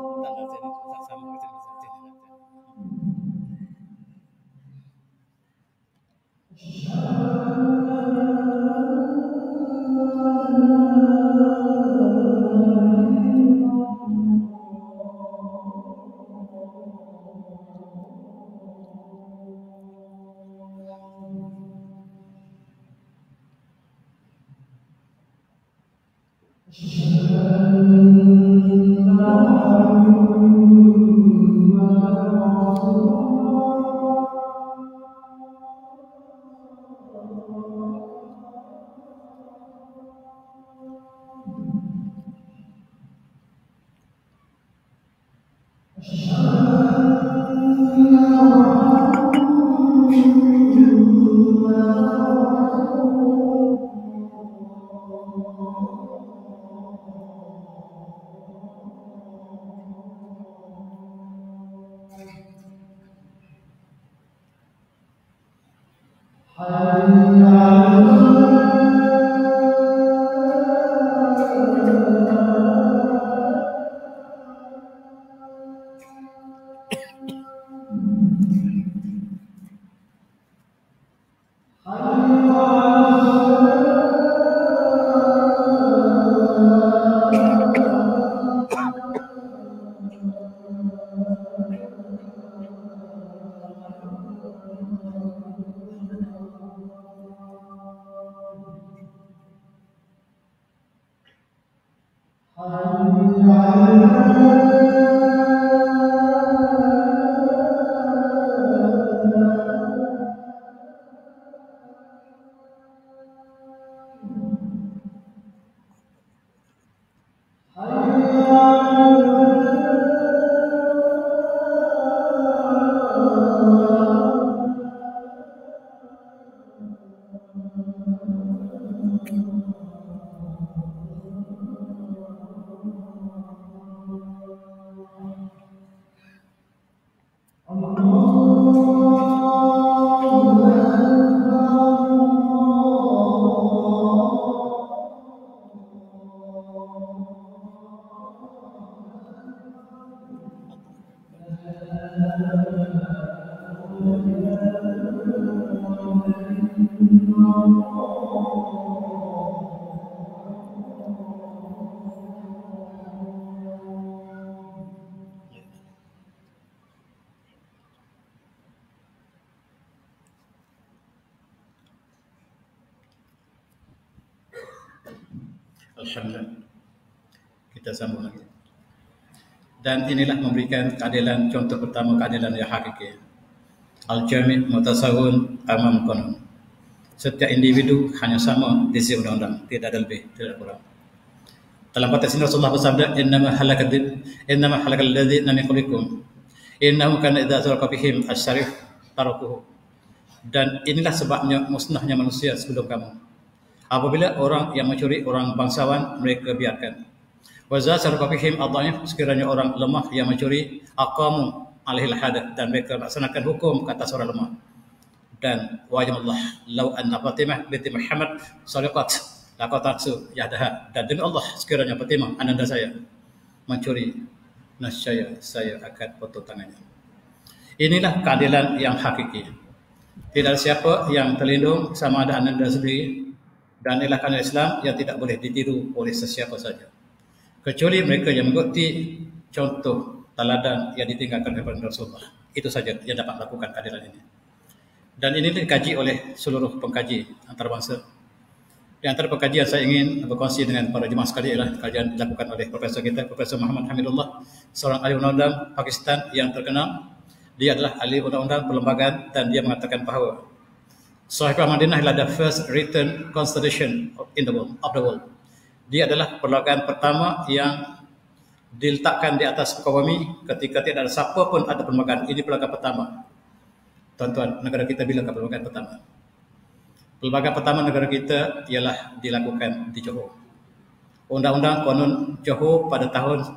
Alhamdulillah. Kita sambung lagi. Dan inilah memberikan keadilan, contoh pertama keadilan yang hakiki. Al-Jami' mutasawun amam qanun. Setiap individu hanya sama di sisi undang-undang, tidak ada lebih, tidak kurang. Dalam konteks ini Rasulullah bersabda, innama halakal ladzina min qablikum innahum kana idza sarqa bihim asy-syarif tarakuhu. Dan inilah sebabnya musnahnya manusia sebelum kamu. Apabila orang yang mencuri, orang bangsawan, mereka biarkan. Wa za sarqa bihim adhaif, sekiranya orang lemah yang mencuri, aqamu alaihil hadd, dan mereka laksanakan hukum ke atas orang lemah. Dan wajibullah law anna Fatimah binti Muhammad sariqat laqatatsu yadaha, dan demi Allah sekiranya Fatimah ananda saya mencuri, nescaya saya akan potong tangannya. Inilah keadilan yang hakiki. Tidak ada siapa yang terlindung sama ada ananda sendiri, dan inilah keadilan Islam yang tidak boleh ditiru oleh sesiapa saja, kecuali mereka yang mengikuti contoh teladan yang ditinggalkan oleh Rasulullah. Itu saja yang dapat melakukan keadilan ini. Dan ini dikaji oleh seluruh pengkaji antarabangsa. Di antara pengkajian saya ingin berkongsi dengan para jemaah sekalian ialah kajian dilakukan oleh Profesor kita, Profesor Muhammad Hamidullah, seorang ahli undang-undang Pakistan yang terkenal. Dia adalah ahli undang-undang perlembagaan dan dia mengatakan bahawa Sahifah Madinah adalah the first written constitution in the world. Dia adalah perlembagaan pertama yang diletakkan di atas muka bumi ketika tidak ada siapa pun ada perlembagaan. Ini perlembagaan pertama. Tuan-tuan, negara kita bila ke perlembagaan pertama? Perlembagaan pertama negara kita ialah dilakukan di Johor. Undang-Undang Konon Johor pada tahun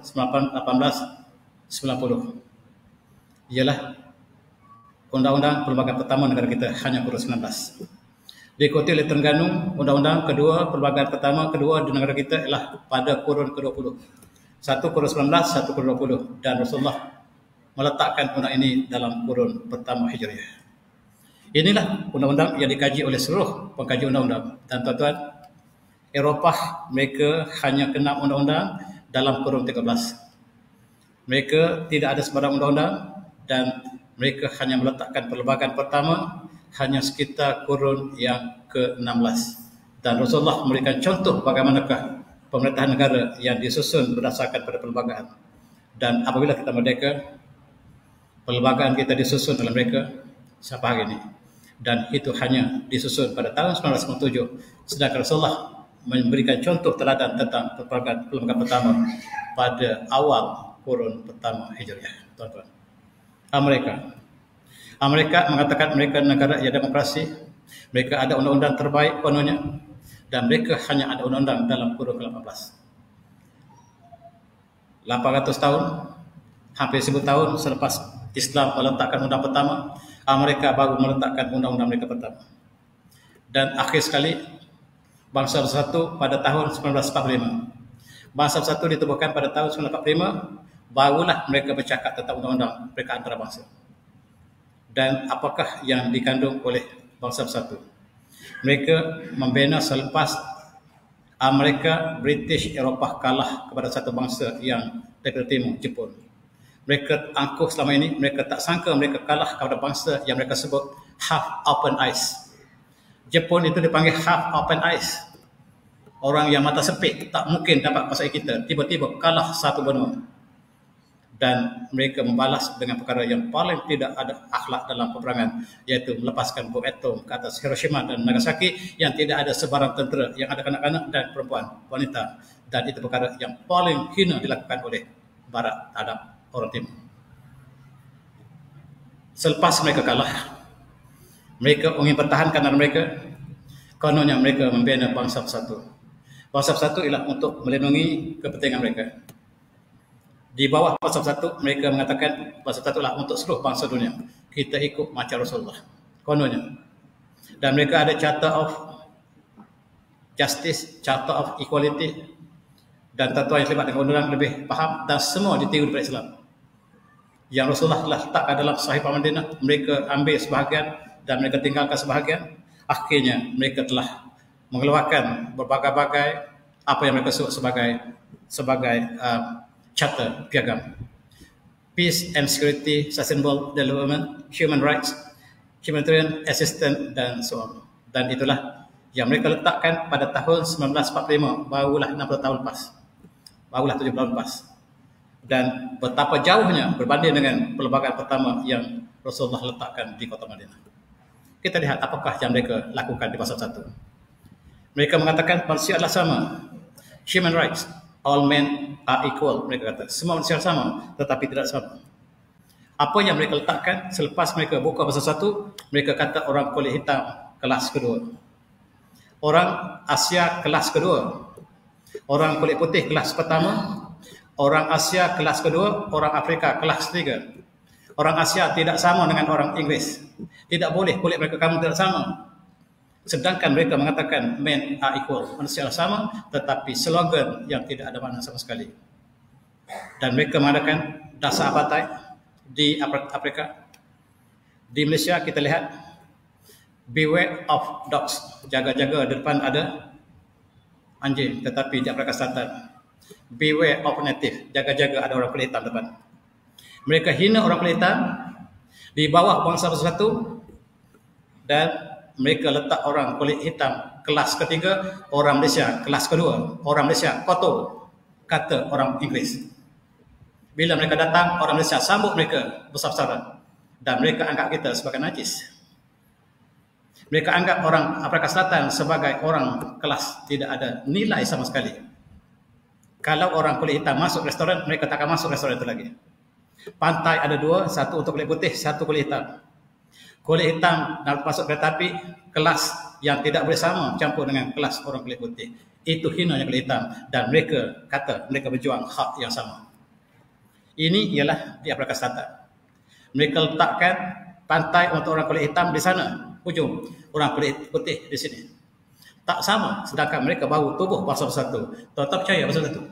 1890 ialah undang-undang perlembagaan pertama negara kita, hanya kurun 19. Diikuti oleh Terengganu, undang-undang kedua, perlembagaan pertama kedua di negara kita ialah pada kurun ke-20. Satu kurun 19, satu kurun 20, dan Rasulullah meletakkan undang ini dalam kurun pertama Hijriah. Inilah undang-undang yang dikaji oleh seluruh pengkaji undang-undang. Dan tuan-tuan, Eropah mereka hanya kena undang-undang dalam kurun 13. Mereka tidak ada sembarang undang-undang dan mereka hanya meletakkan perlembagaan pertama hanya sekitar kurun yang ke-16. Dan Rasulullah memberikan contoh bagaimanakah pemerintahan negara yang disusun berdasarkan pada perlembagaan. Dan apabila kita merdeka, perlembagaan kita disusun oleh mereka sampai hari ini. Dan itu hanya disusun pada tahun 1997. Sedangkan Rasulullah memberikan contoh teladan tentang perlembagaan pertama pada awal kurun pertama Hijriah. Tuan-tuan, Amerika mengatakan mereka negara yang demokrasi. Mereka ada undang-undang terbaik kononnya, dan mereka hanya ada undang-undang dalam kurun ke-18. 800 tahun, hampir 1000 tahun selepas Islam meletakkan undang pertama, Amerika baru meletakkan undang-undang mereka pertama. Dan akhir sekali, Bangsa Bersatu pada tahun 1945. Bangsa Bersatu ditubuhkan pada tahun 1945, barulah mereka bercakap tentang undang-undang mereka antarabangsa. Dan apakah yang dikandung oleh Bangsa Bersatu? Mereka membina selepas Amerika, British, Eropah kalah kepada satu bangsa yang dari timur, Jepun. Mereka angkuh selama ini, mereka tak sangka mereka kalah kepada bangsa yang mereka sebut half open eyes. Jepun itu dipanggil half open eyes. Orang yang mata sempit tak mungkin dapat kuasai kita, tiba-tiba kalah satu benua. Dan mereka membalas dengan perkara yang paling tidak ada akhlak dalam peperangan, iaitu melepaskan bom atom ke atas Hiroshima dan Nagasaki yang tidak ada sebarang tentera, yang ada kanak-kanak dan perempuan, wanita. Dan itu perkara yang paling hina dilakukan oleh Barat terhadap orang timur. Selepas mereka kalah, mereka ingin pertahankan negara mereka. Kononnya mereka membina Bangsa Bersatu. Bangsa Bersatu ialah untuk melindungi kepentingan mereka. Di bawah Bangsa Bersatu, mereka mengatakan Bangsa Bersatu adalah untuk seluruh bangsa dunia. Kita ikut macam Rasulullah, kononnya. Dan mereka ada Charter of Justice, Charter of Equality, dan tuan-tuan yang terlibat dengan undang lebih faham, dan semua ditiru daripada Islam. Yang Rasulullah telah letakkan dalam Sahifah Madinah, mereka ambil sebahagian dan mereka tinggalkan sebahagian. Akhirnya mereka telah mengeluarkan berbagai-bagai apa yang mereka sebut sebagai charter piagam. Peace and Security, Sustainable Development, Human Rights, Humanitarian Assistance, dan so on. Dan itulah yang mereka letakkan pada tahun 1945, barulah 60 tahun lepas, barulah 70 tahun lepas. Dan betapa jauhnya berbanding dengan pelbagai pertama yang Rasulullah letakkan di kota Madinah. Kita lihat apakah yang mereka lakukan di pasal 1. Mereka mengatakan manusia adalah sama. Human rights, all men are equal. Mereka kata semua manusia sama, tetapi tidak sama. Apa yang mereka letakkan selepas mereka buka pasal 1, mereka kata orang kulit hitam kelas kedua, orang Asia kelas kedua, orang kulit putih kelas pertama, orang Asia kelas kedua, orang Afrika kelas ketiga. Orang Asia tidak sama dengan orang Inggeris. Tidak boleh, kulit mereka kamu tidak sama. Sedangkan mereka mengatakan men are equal, manusia sama, tetapi slogan yang tidak ada makna sama sekali. Dan mereka mengadakan dasar apartheid di Afrika. Di Malaysia kita lihat beware of dogs, jaga-jaga, di depan ada anjing. Tetapi di Afrika Selatan beware of native, jaga-jaga, ada orang kulit hitam depan. Mereka hina orang kulit hitam di bawah bangsa bersatu, dan mereka letak orang kulit hitam kelas ketiga, orang Malaysia kelas kedua, orang Malaysia kotor, kata orang Inggeris. Bila mereka datang, orang Malaysia sambut mereka besar-besaran, dan mereka anggap kita sebagai najis. Mereka anggap orang Afrika Selatan sebagai orang kelas tidak ada nilai sama sekali. Kalau orang kulit hitam masuk restoran, mereka tak akan masuk restoran itu lagi. Pantai ada dua, satu untuk kulit putih, satu kulit hitam. Kulit hitam nak masuk kereta api, kelas yang tidak boleh sama campur dengan kelas orang kulit putih. Itu hinanya kulit hitam, dan mereka kata mereka berjuang hak yang sama. Ini ialah di Afrika Selatan. Mereka letakkan pantai untuk orang kulit hitam di sana, ujung, orang kulit putih di sini. Tak sama, sedangkan mereka baru tubuh bangsa bersatu. Tetap percaya bangsa bersatu.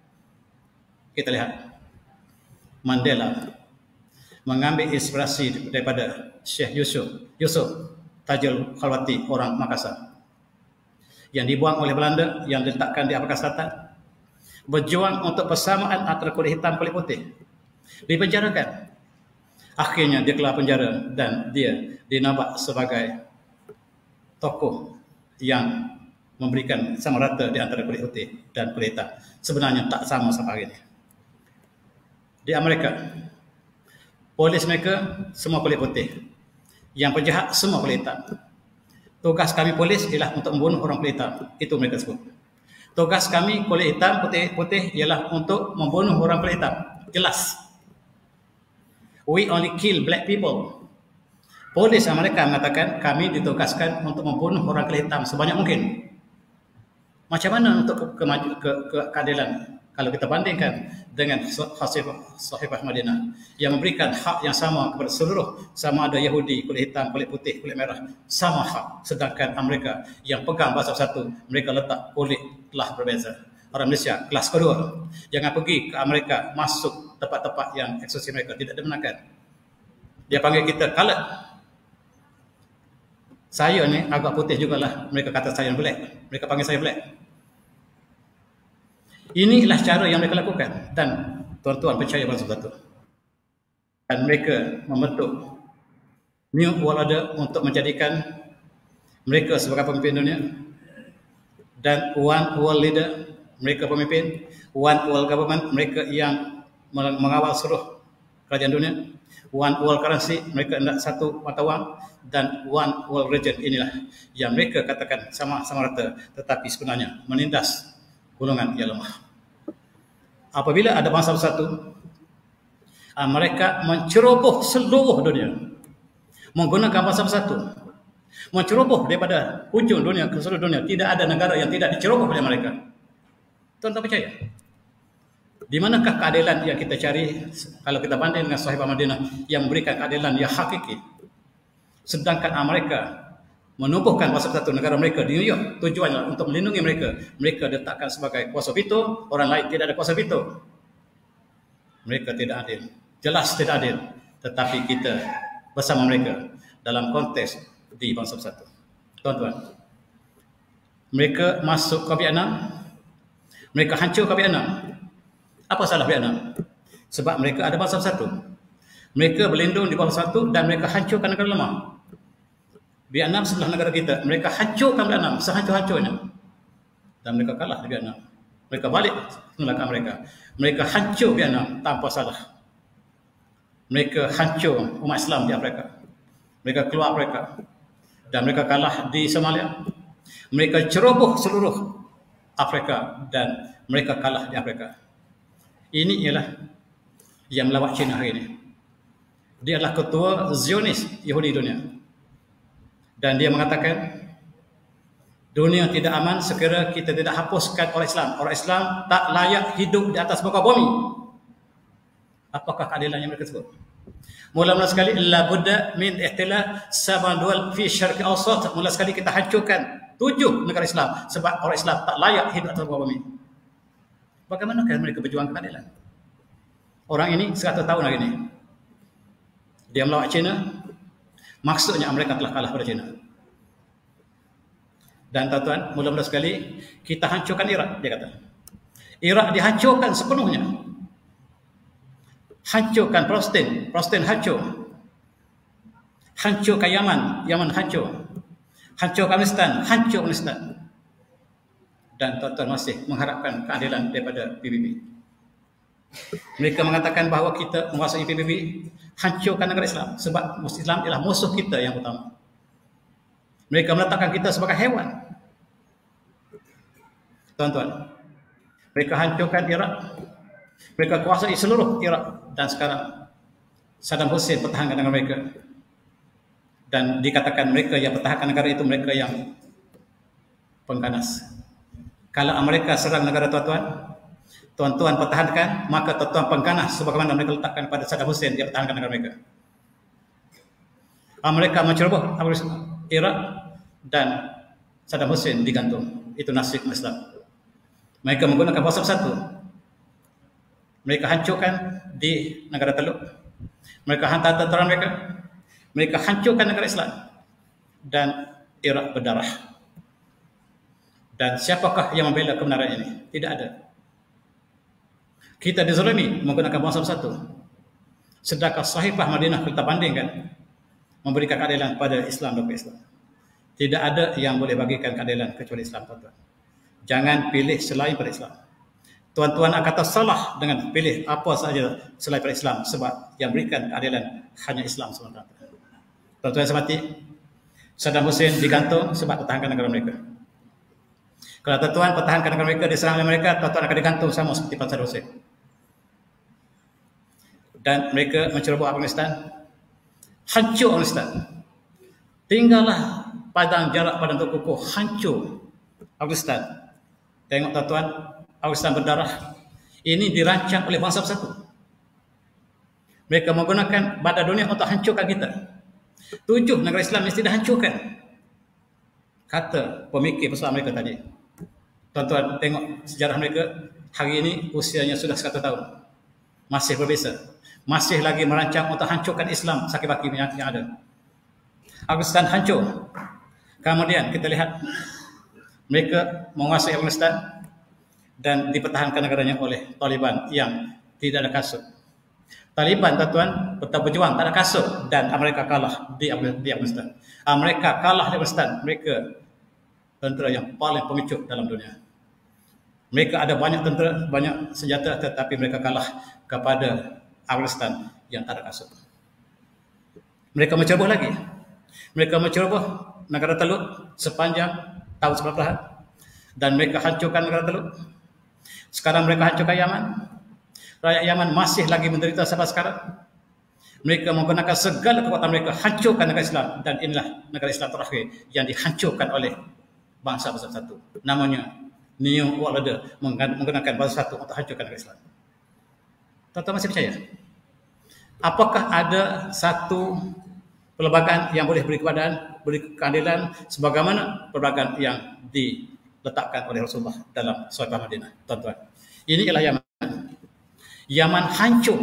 Kita lihat Mandela mengambil inspirasi daripada Syekh Yusuf Tajul Khalwati, orang Makassar, yang dibuang oleh Belanda, yang diletakkan di Afrika Selatan, berjuang untuk persamaan antara kulit hitam dan kulit putih. Dipenjarakan. Akhirnya dia keluar penjara dan dia dinampak sebagai tokoh yang memberikan sama rata di antara kulit putih dan kulit hitam. Sebenarnya tak sama sampai hari ini. Di Amerika, polis mereka semua kulit putih, yang penjahat semua kulit hitam. Tugas kami polis ialah untuk membunuh orang kulit hitam, itu mereka sebut. Tugas kami kulit hitam, putih ialah untuk membunuh orang kulit hitam. Jelas. We only kill black people. Polis Amerika mengatakan kami ditugaskan untuk membunuh orang kulit hitam sebanyak mungkin. Macam mana untuk keadilan kalau kita bandingkan dengan Sahifah Madinah yang memberikan hak yang sama kepada seluruh, sama ada Yahudi, kulit hitam, kulit putih, kulit merah, sama hak. Sedangkan Amerika yang pegang bahasa satu, mereka letak kulit telah berbeza. Orang Malaysia kelas kedua, jangan pergi ke Amerika masuk tempat-tempat yang eksklusif mereka tidak dibenarkan. Dia panggil kita colored. Saya ni agak putih jugalah, mereka kata saya black, mereka panggil saya black. Inilah cara yang mereka lakukan, dan tuan-tuan percaya pada sesuatu. Dan mereka membentuk New World Order untuk menjadikan mereka sebagai pemimpin dunia, dan One World Leader, mereka pemimpin, One World Government, mereka yang mengawal seluruh kerajaan dunia, One World Currency, mereka hendak satu mata wang, dan One World Region, inilah yang mereka katakan sama-sama rata, tetapi sebenarnya menindas golongan yang lemah. Apabila ada bangsa bersatu, mereka menceroboh seluruh dunia menggunakan bangsa bersatu, menceroboh daripada hujung dunia ke seluruh dunia. Tidak ada negara yang tidak diceroboh oleh mereka. Tuan-tuan percaya? Di manakah keadilan yang kita cari kalau kita banding dengan Sahifah Madinah yang memberikan keadilan yang hakiki? Sedangkan Amerika menubuhkan kuasa satu negara mereka di New York, tujuannya untuk melindungi mereka. Mereka letakkan sebagai kuasa veto, orang lain tidak ada kuasa veto. Mereka tidak adil, jelas tidak adil. Tetapi kita bersama mereka dalam konteks di bangsa bersatu. Tuan-tuan, mereka masuk ke Vietnam, mereka hancur ke Vietnam. Apa salah Vietnam? Sebab mereka ada bangsa bersatu. Mereka berlindung di bangsa bersatu dan mereka hancurkan negara lemah. Vietnam sebelah negara kita, mereka hancurkan Vietnam sehancur-hancurnya. Dan mereka kalah di Vietnam. Mereka balik melangkah mereka. Mereka hancur Vietnam tanpa salah. Mereka hancur umat Islam di Afrika. Mereka keluar Afrika. Dan mereka kalah di Somalia. Mereka ceroboh seluruh Afrika dan mereka kalah di Afrika. Ini ialah yang melawat China hari ini. Dia adalah ketua Zionis Yahudi dunia. Dan dia mengatakan dunia tidak aman sekiranya kita tidak hapuskan orang Islam. Orang Islam tak layak hidup di atas muka bumi. Apakah keadilan yang mereka sebut? Mula-mula sekali la budda min ihtilal sab'a dual fi syarq al-awsat. Mula sekali kita hancurkan 7 negara Islam sebab orang Islam tak layak hidup atas muka bumi. Bagaimanakah mereka berjuang keadilan? Orang ini 100 tahun hari ini dia melawat China. Maksudnya Amerika telah kalah pada China. Dan tuan-tuan, mula-mula sekali kita hancurkan Iraq, dia kata. Iraq dihancurkan sepenuhnya. Hancurkan Palestin hancur. Hancurkan Yaman hancur. Hancurkan Afghanistan. Dan tuan-tuan masih mengharapkan keadilan daripada PBB. Mereka mengatakan bahawa kita menguasai PBB, hancurkan negara Islam sebab Islam ialah musuh kita yang utama. Mereka meletakkan kita sebagai hewan. Tuan-tuan, mereka hancurkan Iraq. Mereka kuasai seluruh Iraq dan sekarang Saddam Hussein pertahankan negara mereka. Dan dikatakan mereka yang pertahankan negara itu mereka yang pengganas. Kalau Amerika serang negara tuan-tuan pertahankan, maka tuan-tuan pengganas sebagaimana mereka letakkan pada Saddam Hussein dia pertahankan negara mereka. Amerika menceroboh Iraq dan Saddam Hussein digantung. Itu nasib Islam. Mereka menggunakan bahasa satu. Mereka hancurkan di negara Teluk. Mereka hantar tentera mereka. Mereka hancurkan negara Islam. Dan Iraq berdarah. Dan siapakah yang membela kebenaran ini? Tidak ada. Kita dizalimi menggunakan bahasa satu. Sedangkan Sahifah Madinah kita bandingkan memberikan keadilan pada Islam dan Islam. Tidak ada yang boleh bagikan keadilan kecuali Islam, tuan-tuan. Jangan pilih selain pada Islam. Tuan-tuan akan tersalah dengan pilih apa saja selain pada Islam sebab yang berikan keadilan hanya Islam semata. Tuan-tuan yang mati, Saddam Hussein digantung sebab pertahankan negara mereka. Kalau tuan-tuan pertahankan negara mereka diserang oleh mereka, tuan-tuan akan digantung sama seperti Saddam Hussein. Dan mereka menceroboh Afghanistan, hancur Afghanistan. Tinggallah padang jarak padang kukuh, hancur Afghanistan. Tengok tuan-tuan, Afghanistan berdarah. Ini dirancang oleh bangsa bersatu. Mereka menggunakan badan dunia untuk hancurkan kita. 7 negara Islam mesti dihancurkan, kata pemikir besar mereka tadi. Tuan-tuan tengok sejarah mereka. Hari ini usianya sudah 100 tahun. Masih berbeza. Masih lagi merancang untuk hancurkan Islam sakit-baki yang ada. Afghanistan hancur. Kemudian kita lihat mereka menguasai Afghanistan dan dipertahankan negaranya oleh Taliban yang tidak ada kasut. Taliban, tuan-tuan, tetap berjuang, tak ada kasut, dan Amerika kalah di Afghanistan. Amerika kalah di Afghanistan. Mereka tentera yang paling pengecut dalam dunia. Mereka ada banyak tentera, banyak senjata, tetapi mereka kalah kepada Afghanistan yang tak ada kasut. Mereka menceroboh lagi. Mereka menceroboh negara Teluk sepanjang tahun 90-an dan mereka hancurkan negara Teluk. Sekarang mereka hancurkan Yaman. Rakyat Yaman masih lagi menderita sampai sekarang. Mereka menggunakan segala kekuatan mereka hancurkan negara Islam, dan inilah negara Islam terakhir yang dihancurkan oleh bangsa bersatu. Namanya New World Order, menggunakan bangsa satu untuk hancurkan negara Islam. Tuan-tuan masih percaya? Apakah ada satu perlembagaan yang boleh beri keadilan sebagaimana perlembagaan yang diletakkan oleh Rasulullah dalam Sahifah Madinah? Tuan-tuan, ini ialah Yaman. Yaman hancur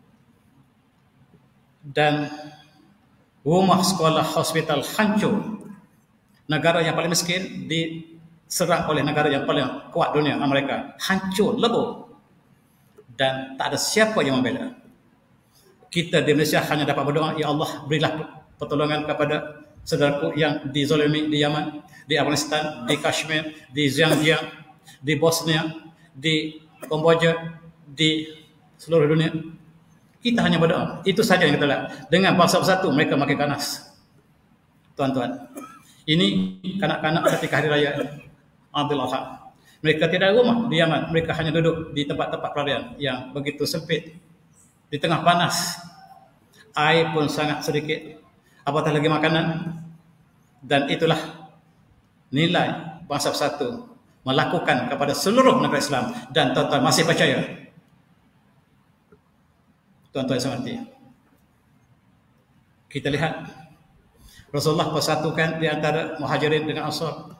dan rumah, sekolah, hospital hancur. Negara yang paling miskin diserang oleh negara yang paling kuat dunia, Amerika, hancur, lebur, dan tak ada siapa yang membela. Kita di Malaysia hanya dapat berdoa, ya Allah berilah pertolongan kepada saudaraku yang dizolimi di Yaman, di Afghanistan, di Kashmir, di Xinjiang, di Bosnia, di Kamboja, di seluruh dunia. Kita hanya berdoa. Itu saja yang kita lihat. Dengan bangsa bersatu mereka makin ganas. Tuan-tuan, ini kanak-kanak ketika hari raya Idul Adha. Mereka tidak ada rumah di Yaman. Mereka hanya duduk di tempat-tempat pelarian yang begitu sempit. Di tengah panas. Air pun sangat sedikit. Apatah lagi makanan. Dan itulah nilai bangsa bersatu melakukan kepada seluruh negara Islam. Dan tuan-tuan masih percaya. Tuan-tuan yang saya hormati. Kita lihat Rasulullah persatukan di antara Muhajirin dengan Ansar.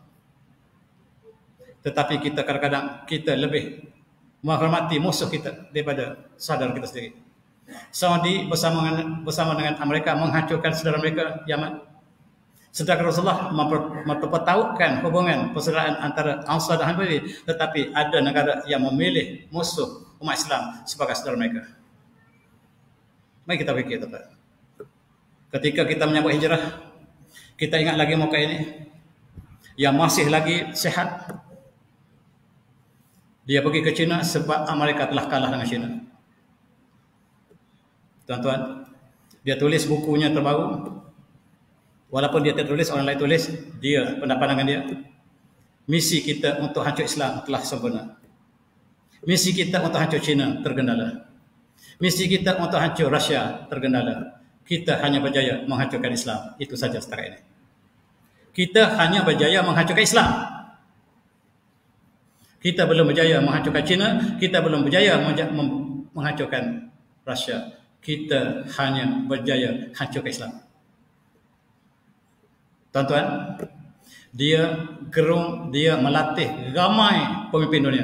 Tetapi kita kadang-kadang kita lebih menghormati musuh kita daripada saudara kita sendiri. Saudi bersama dengan Amerika menghancurkan saudara mereka Yaman. Sedangkan Rasulullah mempertaruhkan hubungan persaudaraan antara Ansar dan Muhajirin, tetapi ada negara yang memilih musuh umat Islam sebagai saudara mereka. Mari kita fikir, teman. Ketika kita menyambut hijrah, kita ingat lagi muka ini yang masih lagi sehat. Dia pergi ke China sebab Amerika telah kalah dengan China. Tuan-tuan, dia tulis bukunya terbaru. Walaupun dia tertulis, orang lain tulis, dia pandangan dia. Misi kita untuk hancur Islam telah sempurna. Misi kita untuk hancur China tergendala. Misi kita untuk hancur Rusia tergendala. Kita hanya berjaya menghancurkan Islam. Itu saja setakat ini. Kita hanya berjaya menghancurkan Islam. Kita belum berjaya menghancurkan China. Kita belum berjaya menghancurkan Rusia. Kita hanya berjaya hancurkan Islam. Tuan-tuan, dia melatih ramai pemimpin dunia.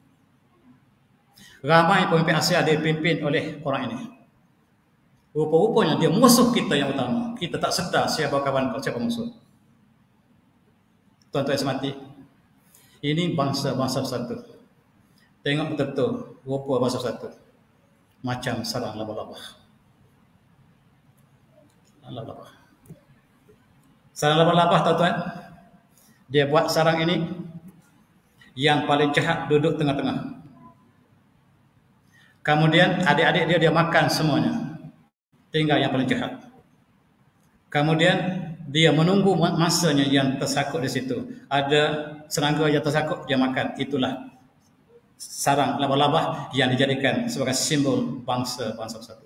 Ramai pemimpin Asia dipimpin oleh orang ini. Rupa-rupanya dia musuh kita yang utama. Kita tak sedar siapa kawan, siapa musuh. Tuan-tuan yang semati, ini bangsa-bangsa bersatu. Tengok betul-betul rupa bangsa bersatu. Macam sarang laba-laba. Laba-laba. Sarang laba-laba, tuan-tuan, dia buat sarang ini yang paling jahat duduk tengah-tengah. Kemudian adik-adik dia makan semuanya. Tinggal yang paling jahat. Kemudian dia menunggu masanya yang tersangkut di situ. Ada serangga yang tersangkut, dia makan. Itulah sarang laba-laba yang dijadikan sebagai simbol bangsa bersatu.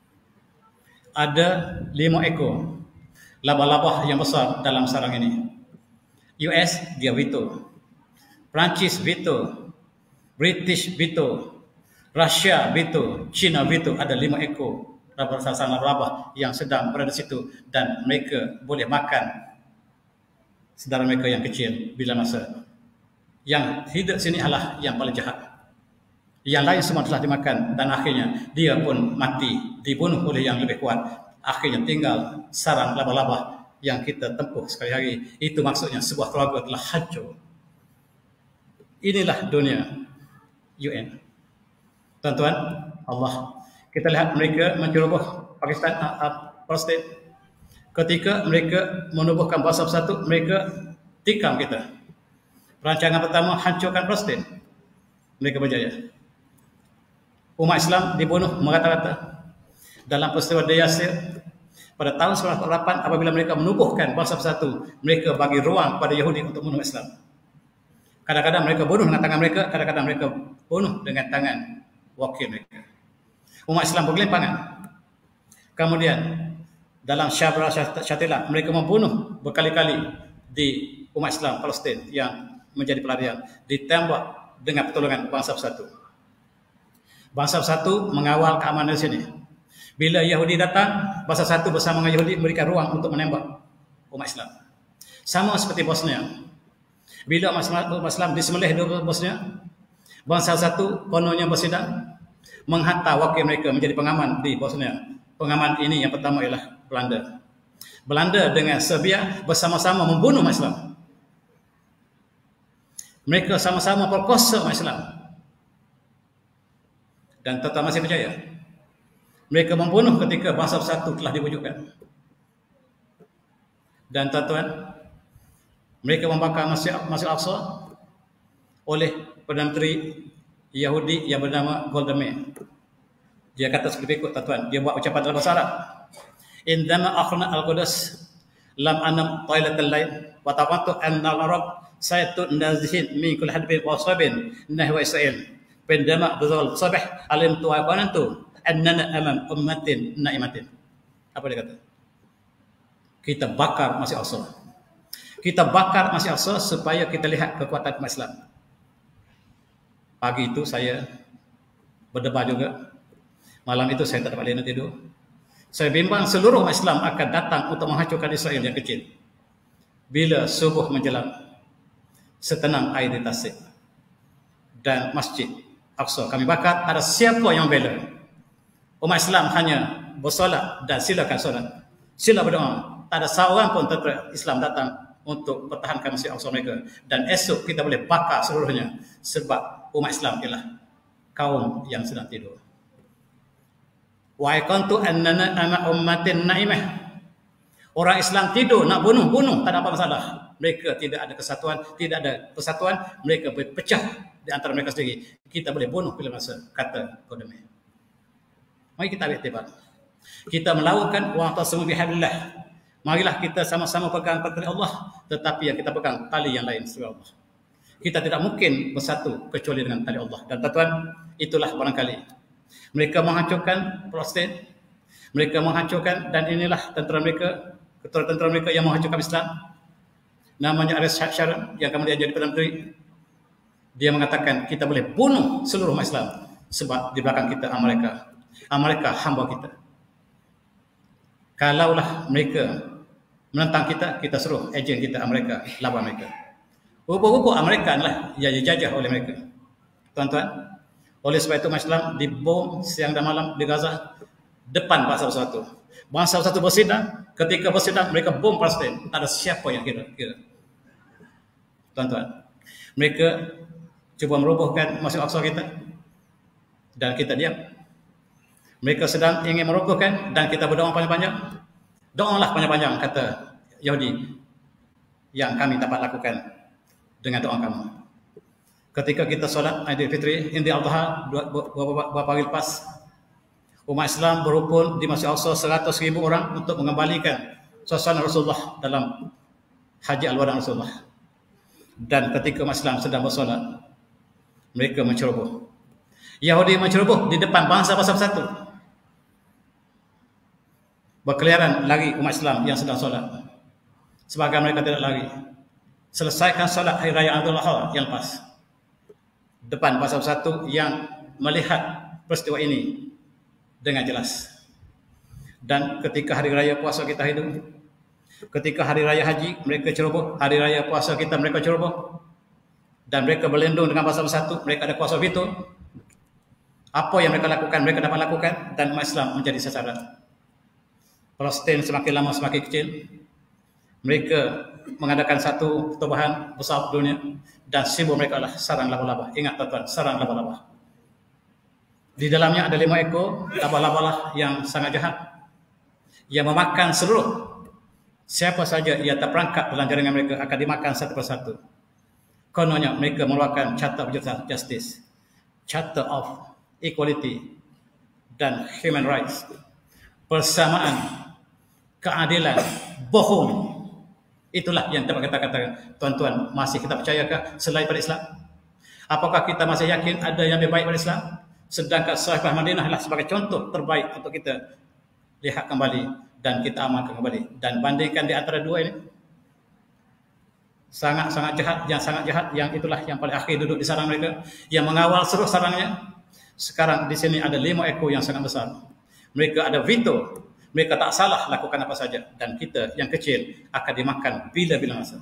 Ada 5 ekor laba-laba yang besar dalam sarang ini. US dia veto, Perancis veto, British veto, Rusia veto, China veto. Ada 5 ekor sarang laba-laba yang sedang berada di situ dan mereka boleh makan saudara mereka yang kecil bila masa. Yang hidup sini adalah yang paling jahat. Yang lain semua telah dimakan dan akhirnya dia pun mati, dibunuh oleh yang lebih kuat. Akhirnya tinggal sarang laba-laba yang kita tempuh sekali hari. Itu maksudnya sebuah keluarga telah hancur. Inilah dunia UN. Tuan-tuan, Allah. Kita lihat mereka menceroboh Pakistan, Palestin. Ketika mereka menubuhkan bangsa bersatu, mereka tikam kita. Rancangan pertama, hancurkan Palestin. Mereka berjaya. Umat Islam dibunuh merata-rata. Dalam peristiwa Diyasir pada tahun 1948, apabila mereka menubuhkan bangsa bersatu, mereka bagi ruang pada Yahudi untuk bunuh Islam. Kadang-kadang mereka bunuh dengan tangan mereka, kadang-kadang mereka bunuh dengan tangan wakil mereka. Umat Islam bergelimpangan. Kemudian dalam Syabra Syatila, mereka membunuh berkali-kali di umat Islam Palestin yang menjadi pelarian, ditembak dengan pertolongan bangsa bersatu. Bangsa bersatu mengawal keamanan di sini. Bila Yahudi datang, bangsa satu bersama dengan Yahudi memberikan ruang untuk menembak umat Islam. Sama seperti Bosnia. Bila umat Islam disembelih di Bosnia, bangsa satu kononnya bersidang menghantar wakil mereka menjadi pengaman di Bosnia. Pengaman ini yang pertama ialah Belanda. Belanda dengan Serbia bersama-sama membunuh umat Islam. Mereka sama-sama perkosa umat Islam. Dan tetap masih percaya. Mereka membunuh ketika bangsa bersatu telah diwujudkan. Dan tuan-tuan, mereka membakar Masjid Al-Aqsa oleh Perdana Menteri Yahudi yang bernama Golda Meir. Dia kata seperti berikut, tuan-tuan. Dia buat ucapan dalam bahasa Arab. Indama akhna al-Quds lam anam tailatal lail wa taqantu anna al-arab sayatun nazihin min kulli hadbin wa sabin nahwa Israel. Pendama berzal sabah alim tu aqantu annana amam ummatin naimatin. Apa dia kata? Kita bakar Masjid Al-Aqsa. Kita bakar Masjid Al-Aqsa supaya kita lihat kekuatan umat Islam. Pagi itu saya berdebar juga. Malam itu saya tak dapat lena tidur. Saya bimbang seluruh umat Islam akan datang untuk menghancurkan Israel yang kecil. Bila subuh menjelang, setenang air di Tasik dan Masjid Al-Aqsa kami bakar, ada siapa yang bela? Umat Islam hanya bersolat dan silakan solat. Sila berdoa. Tak ada seorang pun tentera Islam datang untuk pertahankan Masjid Al-Aqsa mereka. Dan esok kita boleh bakar seluruhnya sebab umat Islam ialah kaum yang sedang tidur. Wa iqantu annana ama ummatin naimah. Orang Islam tidur nak bunuh, tak ada apa masalah. Mereka tidak ada kesatuan, tidak ada persatuan, mereka berpecah di antara mereka sendiri. Kita boleh bunuh bila masa, kata Golda Meir. Mari kita ambil iktibar. Kita melakukan wa'tasimu bihablillah. Marilah kita sama-sama pegang tali Allah, tetapi yang kita pegang tali yang lain selain Allah. Kita tidak mungkin bersatu kecuali dengan tali Allah. Dan tuan-tuan, itulah barangkali mereka menghancurkan Palestin, mereka menghancurkan, dan inilah tentera mereka, ketua-tentera mereka yang menghancurkan Islam. Namanya Arief Sharon yang kemudian jadi Perdana Menteri. Dia mengatakan kita boleh bunuh seluruh umat Islam sebab di belakang kita Amerika. Amerika hamba kita. Kalaulah mereka menentang kita, kita suruh ejen kita Amerika lawan mereka. Rupa-rupa Amerika adalah yang dijajah oleh mereka. Tuan-tuan, oleh sebab itu umat Islam dibom siang dan malam di Gaza depan bangsa bersatu. Bangsa bersatu bersidang, ketika bersidang mereka bom Palestin. Tak ada siapa yang kira. Tuan-tuan, mereka cuba merobohkan Masjid Al-Aqsa kita dan kita diam. Mereka sedang ingin merobohkan dan kita berdoa panjang-panjang. Doalah panjang-panjang, kata Yahudi, yang kami dapat lakukan dengan doa kamu. Ketika kita solat Aidilfitri, Idul Adha beberapa hari lepas, umat Islam berkumpul di Masjid Al-Aqsa 100,000 orang untuk mengembalikan suasana Rasulullah dalam Haji Al-Wada Rasulullah. Dan ketika umat Islam sedang bersolat, mereka menceroboh. Yahudi menceroboh di depan bangsa-bangsa bersatu. Berkeliaran lari umat Islam yang sedang solat. Sebagai mereka tidak lari. Selesaikan solat Hari Raya Idul Adha yang lepas. Depan bangsa bersatu yang melihat peristiwa ini dengan jelas. Dan ketika Hari Raya puasa kita hidup, ketika Hari Raya Haji mereka ceroboh, Hari Raya puasa kita mereka ceroboh, dan mereka berlindung dengan bangsa bersatu, mereka ada kuasa veto. Apa yang mereka lakukan, mereka dapat lakukan, dan umat Islam menjadi sasaran. Palestin semakin lama semakin kecil. Mereka mengadakan satu pertumpahan besar dunia, dan simbol mereka adalah sarang laba-laba. Ingat tuan-tuan, sarang laba-laba. Di dalamnya ada 5 ekor laba-laba yang sangat jahat, yang memakan seluruh siapa saja yang terperangkap dalam jaringan mereka akan dimakan satu persatu. Kononnya mereka mengeluarkan Charter of Justice, Charter of Equality dan Human Rights, persamaan, keadilan, bohong. Itulah yang dapat kita katakan. Tuan-tuan, masih kita percayakah selain pada Islam? Apakah kita masih yakin ada yang lebih baik pada Islam? Sedangkan Sahabat Madinah adalah sebagai contoh terbaik untuk kita lihat kembali dan kita amalkan kembali. Dan bandingkan di antara dua ini, sangat-sangat jahat, yang itulah yang paling akhir duduk di sarang mereka, yang mengawal seluruh sarangnya. Sekarang di sini ada 5 ekor yang sangat besar. Mereka ada veto. Mereka tak salah lakukan apa saja. Dan kita yang kecil akan dimakan bila-bila masa.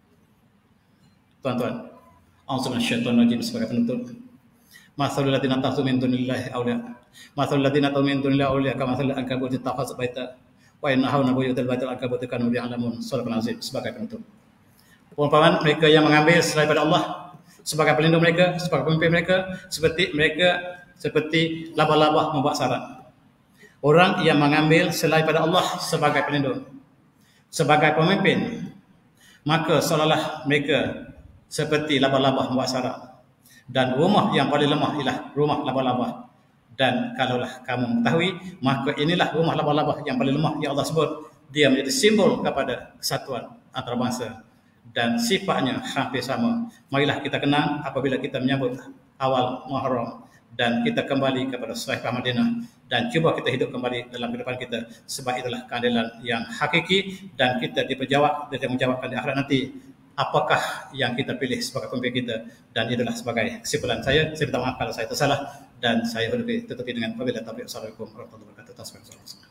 Tuan-tuan, a'udzubillahi minasyaitonir rajim sebagai penutup. Mathalul ladzina takhudhu min dunillahi awliya. Mathalul ladzina takhudhu min dunillahi awliya kamathalil ankabuti takhadhat baita wa inna hawna buyutal baitil ankabuti kanu ya'lamun. Surah Al-Azim sebagai penutup. Perumpamaan mereka yang mengambil selain pada Allah sebagai pelindung mereka, sebagai pemimpin mereka, seperti laba-laba membuat sarang. Orang yang mengambil selain pada Allah sebagai pelindung, sebagai pemimpin, maka seolah-olah mereka seperti laba-laba muasyarah, dan rumah yang paling lemah ialah rumah laba-laba. Dan kalaulah kamu mengetahui, maka inilah rumah laba-laba yang paling lemah yang Allah sebut. Dia menjadi simbol kepada kesatuan antarabangsa dan sifatnya hampir sama. Marilah kita kenang apabila kita menyambut awal Muharram dan kita kembali kepada Sahifa Madinah dan cuba kita hidup kembali dalam kehidupan kita, sebab itulah keadilan yang hakiki dan kita menjawabkan di akhirat nanti apakah yang kita pilih sebagai pemimpin kita. Dan itulah sebagai kesimpulan saya. Saya minta maaf kalau saya tersalah dan saya tutupi dengan wabillahi taufiq. Assalamualaikum warahmatullahi wabarakatuh.